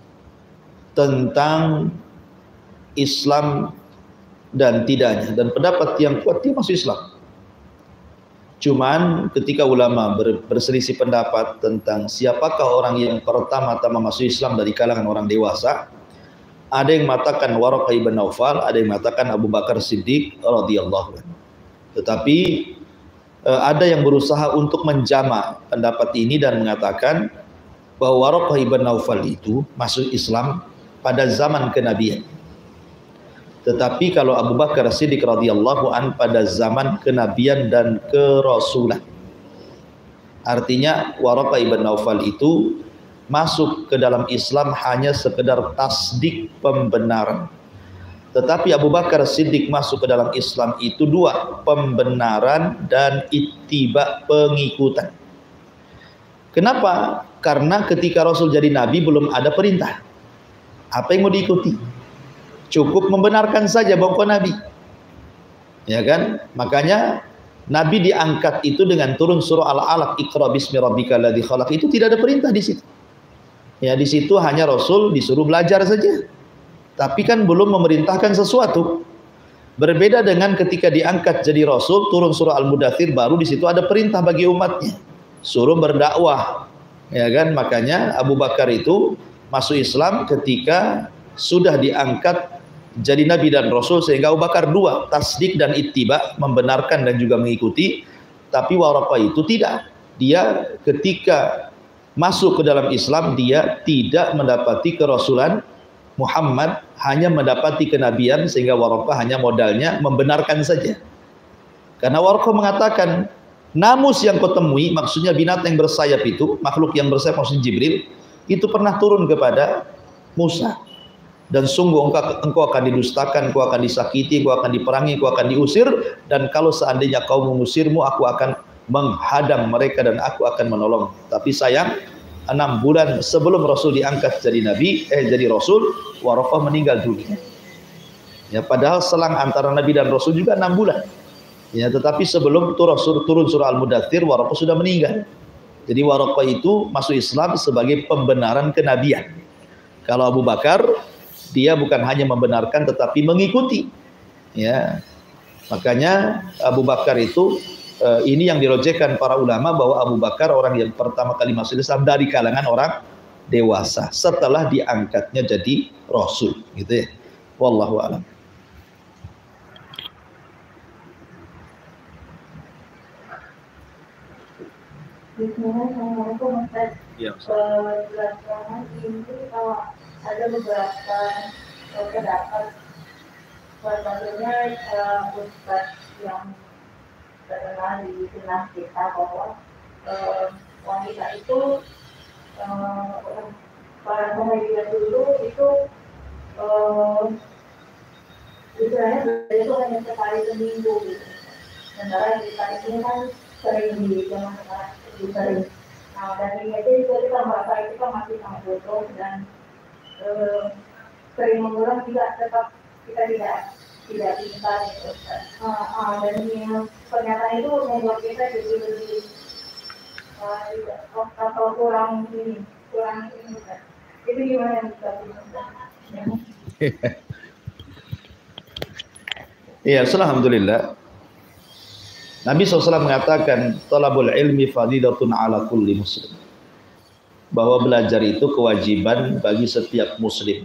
tentang Islam dan tidaknya, dan pendapat yang kuat dia masuk Islam. Cuman ketika ulama ber, berselisih pendapat tentang siapakah orang yang pertama-tama masuk Islam dari kalangan orang dewasa, ada yang mengatakan Waraqah bin Naufal, ada yang mengatakan Abu Bakar Siddiq radhiyallahu anhu. Tetapi eh, ada yang berusaha untuk menjamak pendapat ini dan mengatakan bahwa Waraqah bin Naufal itu masuk Islam pada zaman kenabian. Tetapi kalau Abu Bakar Siddiq radhiyallahu an pada zaman kenabian dan kerasulan. Artinya Waraqah bin Naufal itu masuk ke dalam Islam hanya sekedar tasdik pembenaran. Tetapi Abu Bakar Siddiq masuk ke dalam Islam itu dua, pembenaran dan ittiba, pengikutan. Kenapa? Karena ketika Rasul jadi nabi belum ada perintah. Apa yang mau diikuti? Cukup membenarkan saja bahwa nabi. Ya kan? Makanya Nabi diangkat itu dengan turun surah Al-Alaq, Iqra bismi rabbikal ladzi khalaq, itu tidak ada perintah di situ. Ya, di situ hanya Rasul disuruh belajar saja. Tapi kan belum memerintahkan sesuatu. Berbeda dengan ketika diangkat jadi Rasul, turun surah Al-Mudaththir, baru di situ ada perintah bagi umatnya, suruh berdakwah. Ya kan, makanya Abu Bakar itu masuk Islam ketika sudah diangkat jadi Nabi dan Rasul, sehingga Abu Bakar dua, tasdik dan ittiba, membenarkan dan juga mengikuti. Tapi waraqa itu tidak. Dia ketika masuk ke dalam Islam, dia tidak mendapati kerasulan Muhammad, hanya mendapati kenabian, sehingga waraqa hanya modalnya membenarkan saja. Karena waraqa mengatakan, namus yang kau temui, maksudnya binatang yang bersayap itu, makhluk yang bersayap maksudnya Jibril, itu pernah turun kepada Musa. Dan sungguh engkau, engkau akan didustakan, engkau akan disakiti, engkau akan diperangi, engkau akan diusir. Dan kalau seandainya kau mengusirmu, aku akan menghadang mereka dan aku akan menolong. Tapi sayang, enam bulan sebelum Rasul diangkat jadi Nabi, eh jadi Rasul, Waraqah meninggal dunia. Ya, padahal selang antara Nabi dan Rasul juga enam bulan. Ya, tetapi sebelum itu Rasul turun surah Al-Mudaththir, Waraqah sudah meninggal. Jadi Waraqah itu masuk Islam sebagai pembenaran kenabian. Kalau Abu Bakar, dia bukan hanya membenarkan tetapi mengikuti. Ya, makanya Abu Bakar itu uh, ini yang dirojekkan para ulama bahwa Abu Bakar orang yang pertama kali masuk Islam dari kalangan orang dewasa setelah diangkatnya jadi Rasul, gitu ya. Wallahu a'lam. Bismillahirrahmanirrahim. Ya, Belakangan ini kalau ada beberapa pendapat, salah satunya Ustaz yang terkenal di tengah kita bahwa uh, wanita itu uh, para pemilihan dulu itu uh, istilahnya itu hanya sekali seminggu gitu. Sementara kita ini kan sering di zaman sekarang lebih sering. Nah, dan ini aja juga kita merasa itu kan masih sangat bodoh dan uh, sering mengulang juga tetap kita tidak tidak bisa gitu. Uh, uh, dan ini pernyataan itu membuat kita jadi lebih uh, atau kurang ini kurang ini kan. Itu gimana yang bisa dilakukan? Iya, alhamdulillah. Nabi shallallahu alaihi wasallam mengatakan, talabul ilmi fadidatun ala kulli muslim. Bahwa belajar itu kewajiban bagi setiap muslim.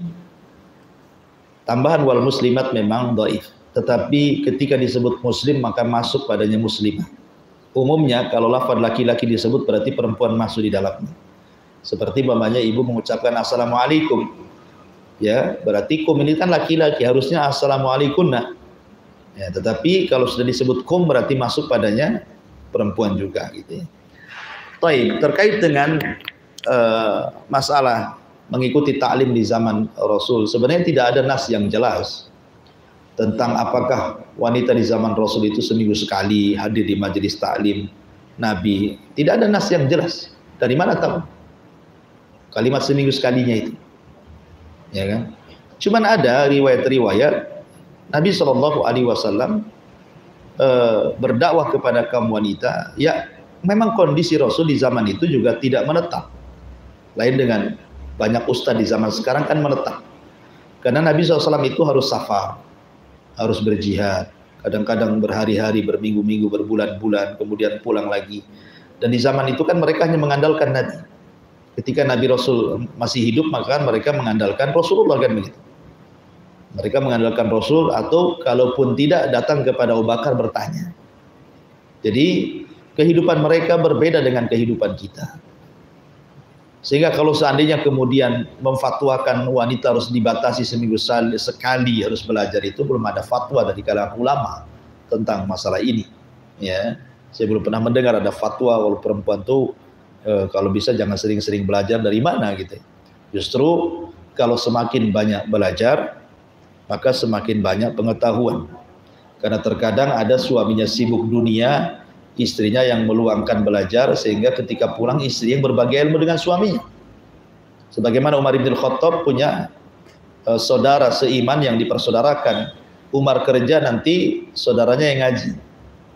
Tambahan wal muslimat memang dhaif. Tetapi ketika disebut muslim maka masuk padanya muslimah. Umumnya kalau lafaz laki-laki disebut berarti perempuan masuk di dalamnya. Seperti mamanya ibu mengucapkan assalamualaikum. Ya, berarti kum ini kan laki-laki, harusnya assalamualaikum nak. Ya, tetapi kalau sudah disebut kum berarti masuk padanya perempuan juga, gitu ya. Taib, terkait dengan uh, masalah mengikuti ta'lim di zaman Rasul, sebenarnya tidak ada nas yang jelas tentang apakah wanita di zaman Rasul itu seminggu sekali hadir di majelis ta'lim Nabi. Tidak ada nas yang jelas. Dari mana tahu kalimat seminggu sekalinya itu? Ya kan? Cuman ada riwayat-riwayat Nabi shallallahu alaihi wasallam e, berdakwah kepada kaum wanita. Ya, memang kondisi Rasul di zaman itu juga tidak menetap. Lain dengan banyak ustadz di zaman sekarang kan menetap. Karena Nabi shallallahu alaihi wasallam itu harus safar, harus berjihad. Kadang-kadang berhari-hari, berminggu-minggu, berbulan-bulan, kemudian pulang lagi. Dan di zaman itu kan mereka hanya mengandalkan Nabi. Ketika Nabi Rasul masih hidup, maka mereka mengandalkan Rasulullah, kan begitu. Mereka mengandalkan Rasul, atau kalaupun tidak datang kepada Abu Bakar bertanya. Jadi kehidupan mereka berbeda dengan kehidupan kita. Sehingga kalau seandainya kemudian memfatwakan wanita harus dibatasi seminggu sekali harus belajar, itu belum ada fatwa dari kalangan ulama tentang masalah ini. Ya, saya belum pernah mendengar ada fatwa kalau perempuan tuh e, kalau bisa jangan sering-sering belajar, dari mana gitu. Justru kalau semakin banyak belajar, maka semakin banyak pengetahuan. Karena terkadang ada suaminya sibuk dunia, istrinya yang meluangkan belajar, sehingga ketika pulang istri yang berbagi ilmu dengan suaminya. Sebagaimana Umar bin Khattab punya uh, saudara seiman yang dipersaudarakan. Umar kerja, nanti saudaranya yang ngaji.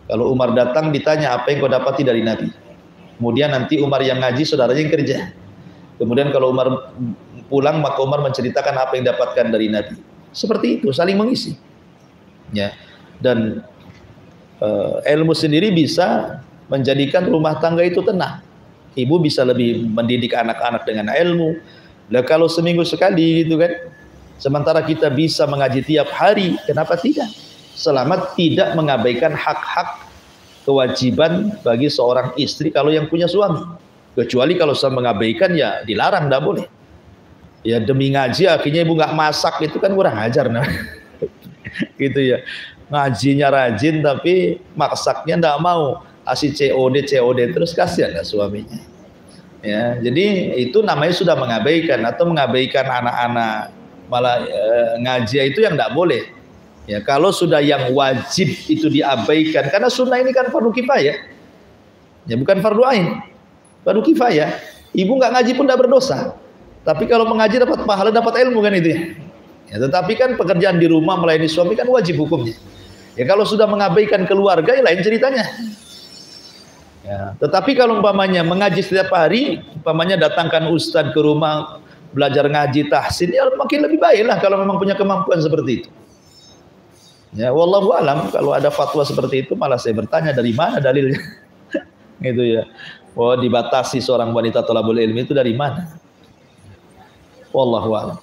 Kalau Umar datang ditanya apa yang kau dapati dari Nabi. Kemudian nanti Umar yang ngaji, saudaranya yang kerja. Kemudian kalau Umar pulang, maka Umar menceritakan apa yang dapatkan dari Nabi. Seperti itu, saling mengisi. Ya. Dan uh, ilmu sendiri bisa menjadikan rumah tangga itu tenang. Ibu bisa lebih mendidik anak-anak dengan ilmu. Lah kalau seminggu sekali gitu kan, sementara kita bisa mengaji tiap hari, kenapa tidak? Selama tidak mengabaikan hak-hak kewajiban bagi seorang istri kalau yang punya suami. Kecuali kalau sudah mengabaikan, ya dilarang, tidak boleh. Ya demi ngaji akhirnya ibu nggak masak, itu kan kurang ajar, nah. Gitu ya. Ngajinya rajin tapi masaknya tidak mau, asih C O D C O D terus, kasihan lah suaminya. Ya, jadi itu namanya sudah mengabaikan atau mengabaikan anak-anak, malah e, ngaji itu yang tidak boleh. Ya, kalau sudah yang wajib itu diabaikan, karena sunnah ini kan fardu kifayah, ya bukan fardu ain, fardu kifayah. Ibu nggak ngaji pun tidak berdosa, tapi kalau mengaji dapat pahala, dapat ilmu kan itu ya. Ya, tetapi kan pekerjaan di rumah melayani suami kan wajib hukumnya. Ya kalau sudah mengabaikan keluarga, ya lain ceritanya. Ya, tetapi kalau umpamanya mengaji setiap hari, umpamanya datangkan ustadz ke rumah belajar ngaji tahsin, ya makin lebih baik lah kalau memang punya kemampuan seperti itu. Ya, wallahu alam, kalau ada fatwa seperti itu malah saya bertanya dari mana dalilnya. Gitu ya. Oh, dibatasi seorang wanita thalabul ilmi itu dari mana? Wallahu alam.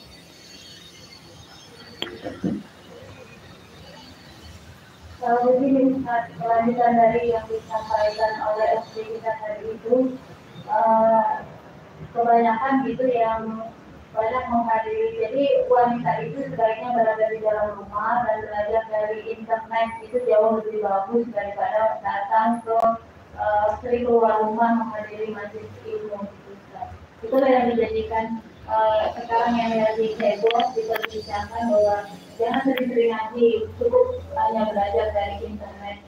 Kalau begini, kelanjutan dari yang disampaikan oleh S D kita tadi itu, uh, kebanyakan gitu yang banyak menghadiri. Jadi wanita itu sebaiknya berada di dalam rumah dan belajar dari internet itu jauh lebih bagus daripada datang ke uh, sering keluar rumah menghadiri majelis ilmu. Itulah yang dijadikan uh, sekarang yang lagi heboh, diperbincangkan bahwa jangan sering-sering ngaji, cukup hanya belajar dari internet.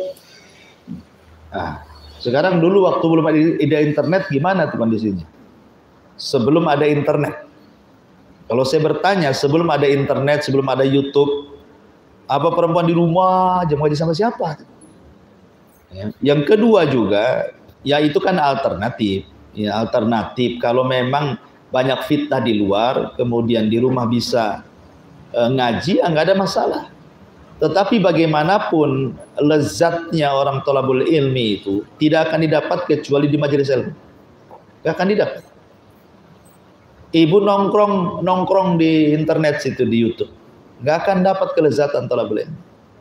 Nah, sekarang dulu waktu belum ada internet gimana teman di sini? Sebelum ada internet. Kalau saya bertanya, sebelum ada internet, sebelum ada YouTube, apa perempuan di rumah jam ngaji sama siapa? Ya. Yang kedua juga, ya itu kan alternatif. Ya, alternatif kalau memang banyak fitnah di luar, kemudian di rumah bisa e, ngaji, nggak ada masalah. Tetapi bagaimanapun lezatnya orang thalabul ilmi itu tidak akan didapat kecuali di majelis ilmu. Nggak akan didapat. Ibu nongkrong nongkrong di internet situ, di YouTube, nggak akan dapat kelezatan thalabul ilmi.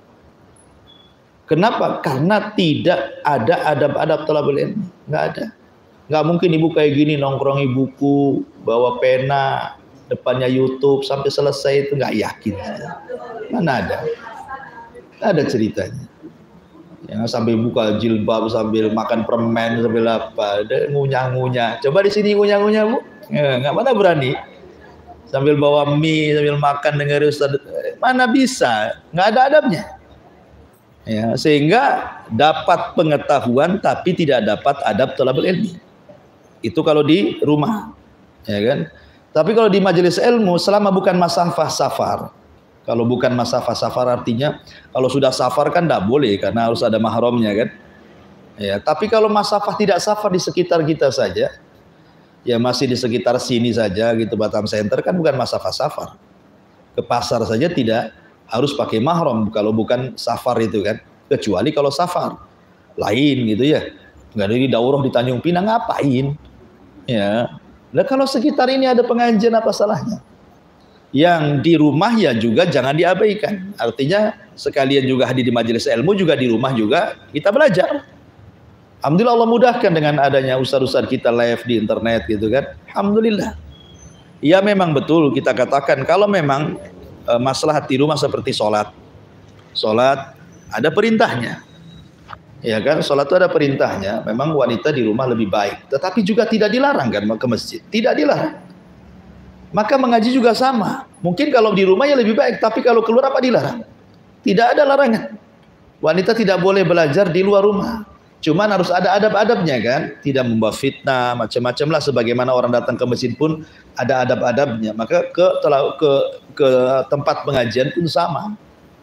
Kenapa? Karena tidak ada adab-adab thalabul ilmi, nggak ada. Nggak mungkin ibu kayak gini nongkrongi buku, bawa pena, depannya YouTube sampai selesai, itu nggak yakin. Mana ada? Nggak ada ceritanya. Yang sambil buka jilbab, sambil makan permen, sambil apa, ada ngunyah-ngunyah. Coba di sini ngunyah-ngunyah bu. Ya, nggak mana berani sambil bawa mie sambil makan dengar ustaz, mana bisa, nggak ada adabnya ya, sehingga dapat pengetahuan tapi tidak dapat adab thalabul ilmi. Itu kalau di rumah ya kan. Tapi kalau di majelis ilmu selama bukan masafah safar, kalau bukan masafah safar artinya kalau sudah safar kan tidak boleh karena harus ada mahramnya kan ya. Tapi kalau masafah tidak safar di sekitar kita saja, ya masih di sekitar sini saja gitu, Batam Center kan bukan masafah safar. Ke pasar saja tidak harus pakai mahram kalau bukan safar itu kan. Kecuali kalau safar lain gitu ya. Nggak ada di daurah di Tanjung Pinang ngapain? Ya. Nah kalau sekitar ini ada pengajian apa salahnya? Yang di rumah ya juga jangan diabaikan. Artinya sekalian juga hadir di majelis ilmu, juga di rumah juga kita belajar. Alhamdulillah Allah mudahkan dengan adanya ustaz-ustaz kita live di internet gitu kan. Alhamdulillah. Ya memang betul kita katakan kalau memang e, maslahat di rumah seperti sholat. Sholat ada perintahnya. Ya kan, sholat itu ada perintahnya. Memang wanita di rumah lebih baik. Tetapi juga tidak dilarang kan ke masjid. Tidak dilarang. Maka mengaji juga sama. Mungkin kalau di rumah ya lebih baik. Tapi kalau keluar apa dilarang? Tidak ada larangan. Wanita tidak boleh belajar di luar rumah. Cuman harus ada adab-adabnya kan, tidak membawa fitnah, macam-macam lah. Sebagaimana orang datang ke masjid pun ada adab-adabnya. Maka ke, ke ke tempat pengajian pun sama.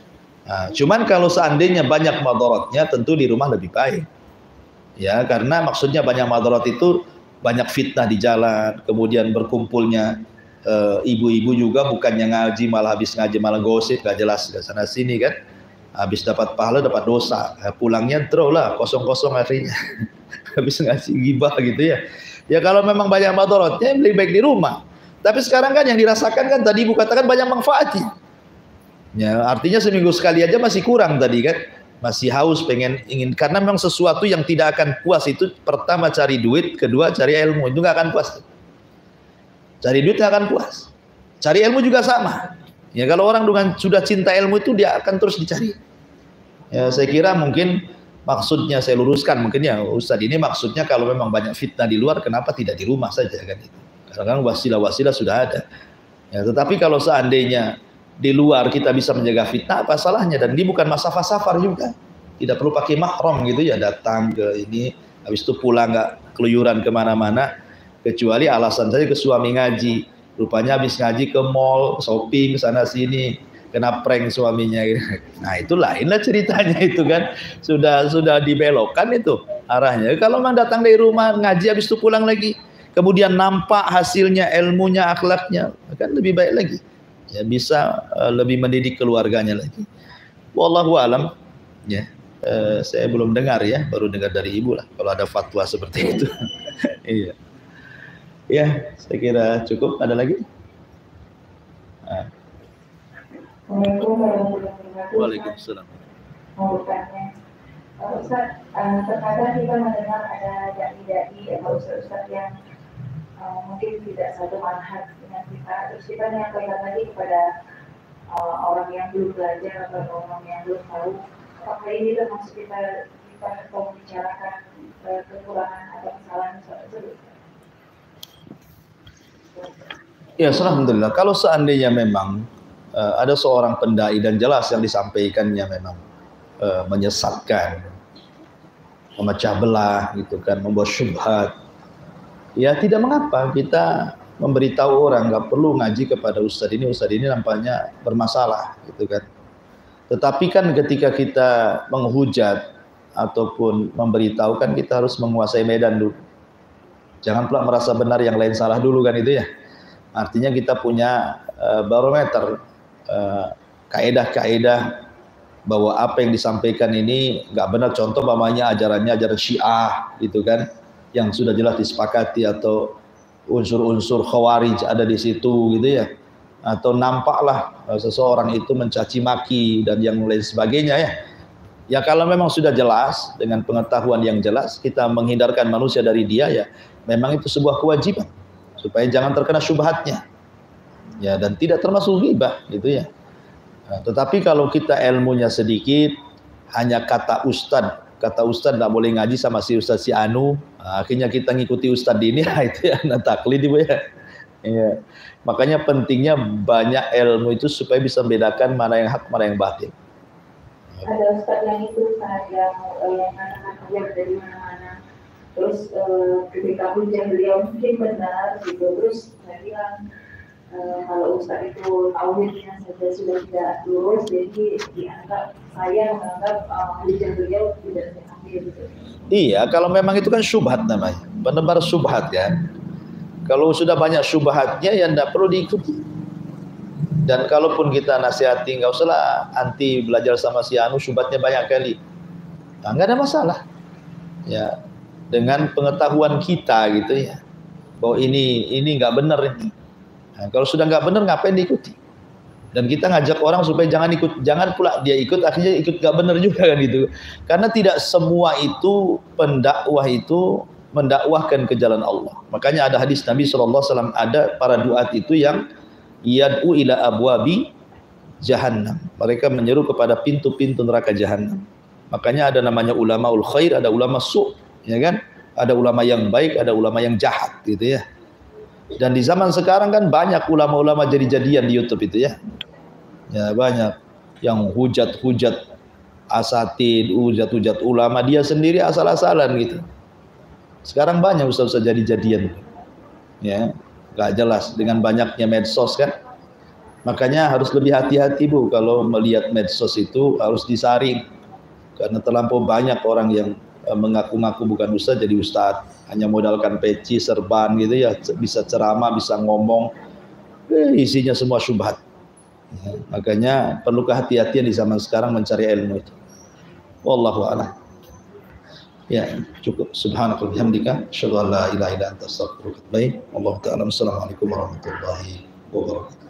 Nah, cuman kalau seandainya banyak madaratnya, tentu di rumah lebih baik. Ya, karena maksudnya banyak madarat itu banyak fitnah di jalan, kemudian berkumpulnya ibu-ibu e, juga bukannya ngaji, malah habis ngaji malah gosip, gak jelas ke sana sini kan. Habis dapat pahala dapat dosa. Pulangnya terus lah kosong-kosong akhirnya. Habis ngaji gibah gitu ya. Ya kalau memang banyak madaratnya lebih baik di rumah. Tapi sekarang kan yang dirasakan kan tadi ibu katakan banyak manfaatnya. Ya, artinya seminggu sekali aja masih kurang tadi kan. Masih haus pengen ingin, karena memang sesuatu yang tidak akan puas itu pertama cari duit, kedua cari ilmu, itu nggak akan puas. Cari duit nggak akan puas. Cari ilmu juga sama. Ya kalau orang dengan sudah cinta ilmu itu dia akan terus dicari. Ya saya kira mungkin maksudnya saya luruskan mungkin ya Ustadz, ini maksudnya kalau memang banyak fitnah di luar, kenapa tidak di rumah saja kan itu. Karena kan wasilah-wasilah sudah ada. Ya, tetapi kalau seandainya di luar kita bisa menjaga fitnah, apa salahnya? Dan ini bukan masa safar juga, tidak perlu pakai mahram gitu ya, datang ke ini habis itu pulang nggak keluyuran kemana-mana, kecuali alasan saja ke suami ngaji, rupanya habis ngaji ke mall shopping sana sini, kena prank suaminya. Nah itu lainlah ceritanya itu kan, sudah sudah dibelokkan itu arahnya. Kalau memang datang dari rumah ngaji habis itu pulang lagi, kemudian nampak hasilnya, ilmunya, akhlaknya, kan lebih baik lagi. Ya bisa uh, lebih mendidik keluarganya lagi. Wallahu alam. Ya, uh, saya belum dengar ya, baru dengar dari ibu lah kalau ada fatwa seperti itu. Iya. Ya, saya kira cukup. Ada lagi? Ah. Waalaikumsalam. Mau bertanya, Ustaz, uh, terkadang kita mendengar ada dai-dai atau ustaz-ustaz yang uh, mungkin tidak satu manhaj dengan kita, terus kita menyampaikan lagi kepada uh, orang yang belum belajar atau orang yang belum tahu, apakah ini termasuk kita kita membicarakan uh, kekurangan atau kesalahan tersebut? Ya, alhamdulillah. Kalau seandainya memang uh, ada seorang pendai dan jelas yang disampaikannya memang uh, menyesatkan, memecah belah, gitu kan, membuat syubhat, ya tidak mengapa kita memberitahu orang, nggak perlu ngaji kepada ustadz ini, ustadz ini nampaknya bermasalah, gitu kan. Tetapi kan ketika kita menghujat ataupun memberitahu kan kita harus menguasai medan dulu. Jangan pula merasa benar yang lain salah dulu kan itu ya. Artinya kita punya uh, barometer, uh, kaedah-kaedah bahwa apa yang disampaikan ini nggak benar. Contoh namanya ajarannya ajaran Syiah, gitu kan, yang sudah jelas disepakati, atau unsur-unsur khawarij ada di situ gitu ya, atau nampaklah seseorang itu mencaci maki dan yang lain sebagainya ya. Ya kalau memang sudah jelas dengan pengetahuan yang jelas kita menghindarkan manusia dari dia, ya memang itu sebuah kewajiban supaya jangan terkena syubhatnya ya, dan tidak termasuk ghibah gitu ya. Nah, tetapi kalau kita ilmunya sedikit, hanya kata ustad, kata ustad tidak boleh ngaji sama si ustad si anu, nah, akhirnya kita ngikuti ustad ini, nah, itu ya nah, taklid ibu ya. Ya. Makanya pentingnya banyak ilmu itu supaya bisa membedakan mana yang hak, mana yang batil. Ada ustad yang itu ustad yang yang katakan keluar dari mana-mana, terus uh, ketika hujan beliau mungkin benar gitu, terus saya bilang Uh, kalau ustaz itu tauhidnya saja sudah tidak lurus, jadi dianggap saya menganggap hujan uh, beliau tidak sehat gitu. Iya, kalau memang itu kan syubhat namanya, benar-benar syubhat kan. Kalau sudah banyak syubhatnya ya tidak perlu diikuti. Dan kalaupun kita nasihati, nggak usah lah anti belajar sama si anu, syubhatnya banyak kali, nah, nggak ada masalah. Ya, dengan pengetahuan kita gitu ya, bahwa ini ini nggak benar ini. Nah, kalau sudah nggak benar ngapain diikuti? Dan kita ngajak orang supaya jangan ikut, jangan pula dia ikut akhirnya ikut nggak benar juga kan itu. Karena tidak semua itu pendakwah itu mendakwahkan ke jalan Allah. Makanya ada hadis Nabi shallallahu alaihi wasallam, ada para duat itu yang yad'u ila abwabi jahannam. Mereka menyeru kepada pintu-pintu neraka jahannam. Makanya ada namanya ulamaul khair, ada ulama su', ya kan? Ada ulama yang baik, ada ulama yang jahat gitu ya. Dan di zaman sekarang kan banyak ulama-ulama jadi-jadian di YouTube itu ya. Ya banyak yang hujat-hujat asatid, hujat-hujat ulama, dia sendiri asal-asalan gitu. Sekarang banyak ustaz-ustaz jadi-jadian. Ya, enggak jelas dengan banyaknya medsos kan. Makanya harus lebih hati-hati Bu kalau melihat medsos itu, harus disaring. Karena terlampau banyak orang yang mengaku-ngaku bukan ustaz jadi ustaz, hanya modalkan peci, serban gitu ya, bisa ceramah, bisa ngomong, eh, isinya semua syubhat. Ya, makanya perlu kehati-hatian di zaman sekarang mencari ilmu itu. Wallahu a'lam. Ya, cukup. Subhanakallahumma wa bihamdika, asyhadu an la ilaha illa anta, astaghfiruka wa atubu ilaik. Wallahu ta'ala. Assalamualaikum warahmatullahi wabarakatuh.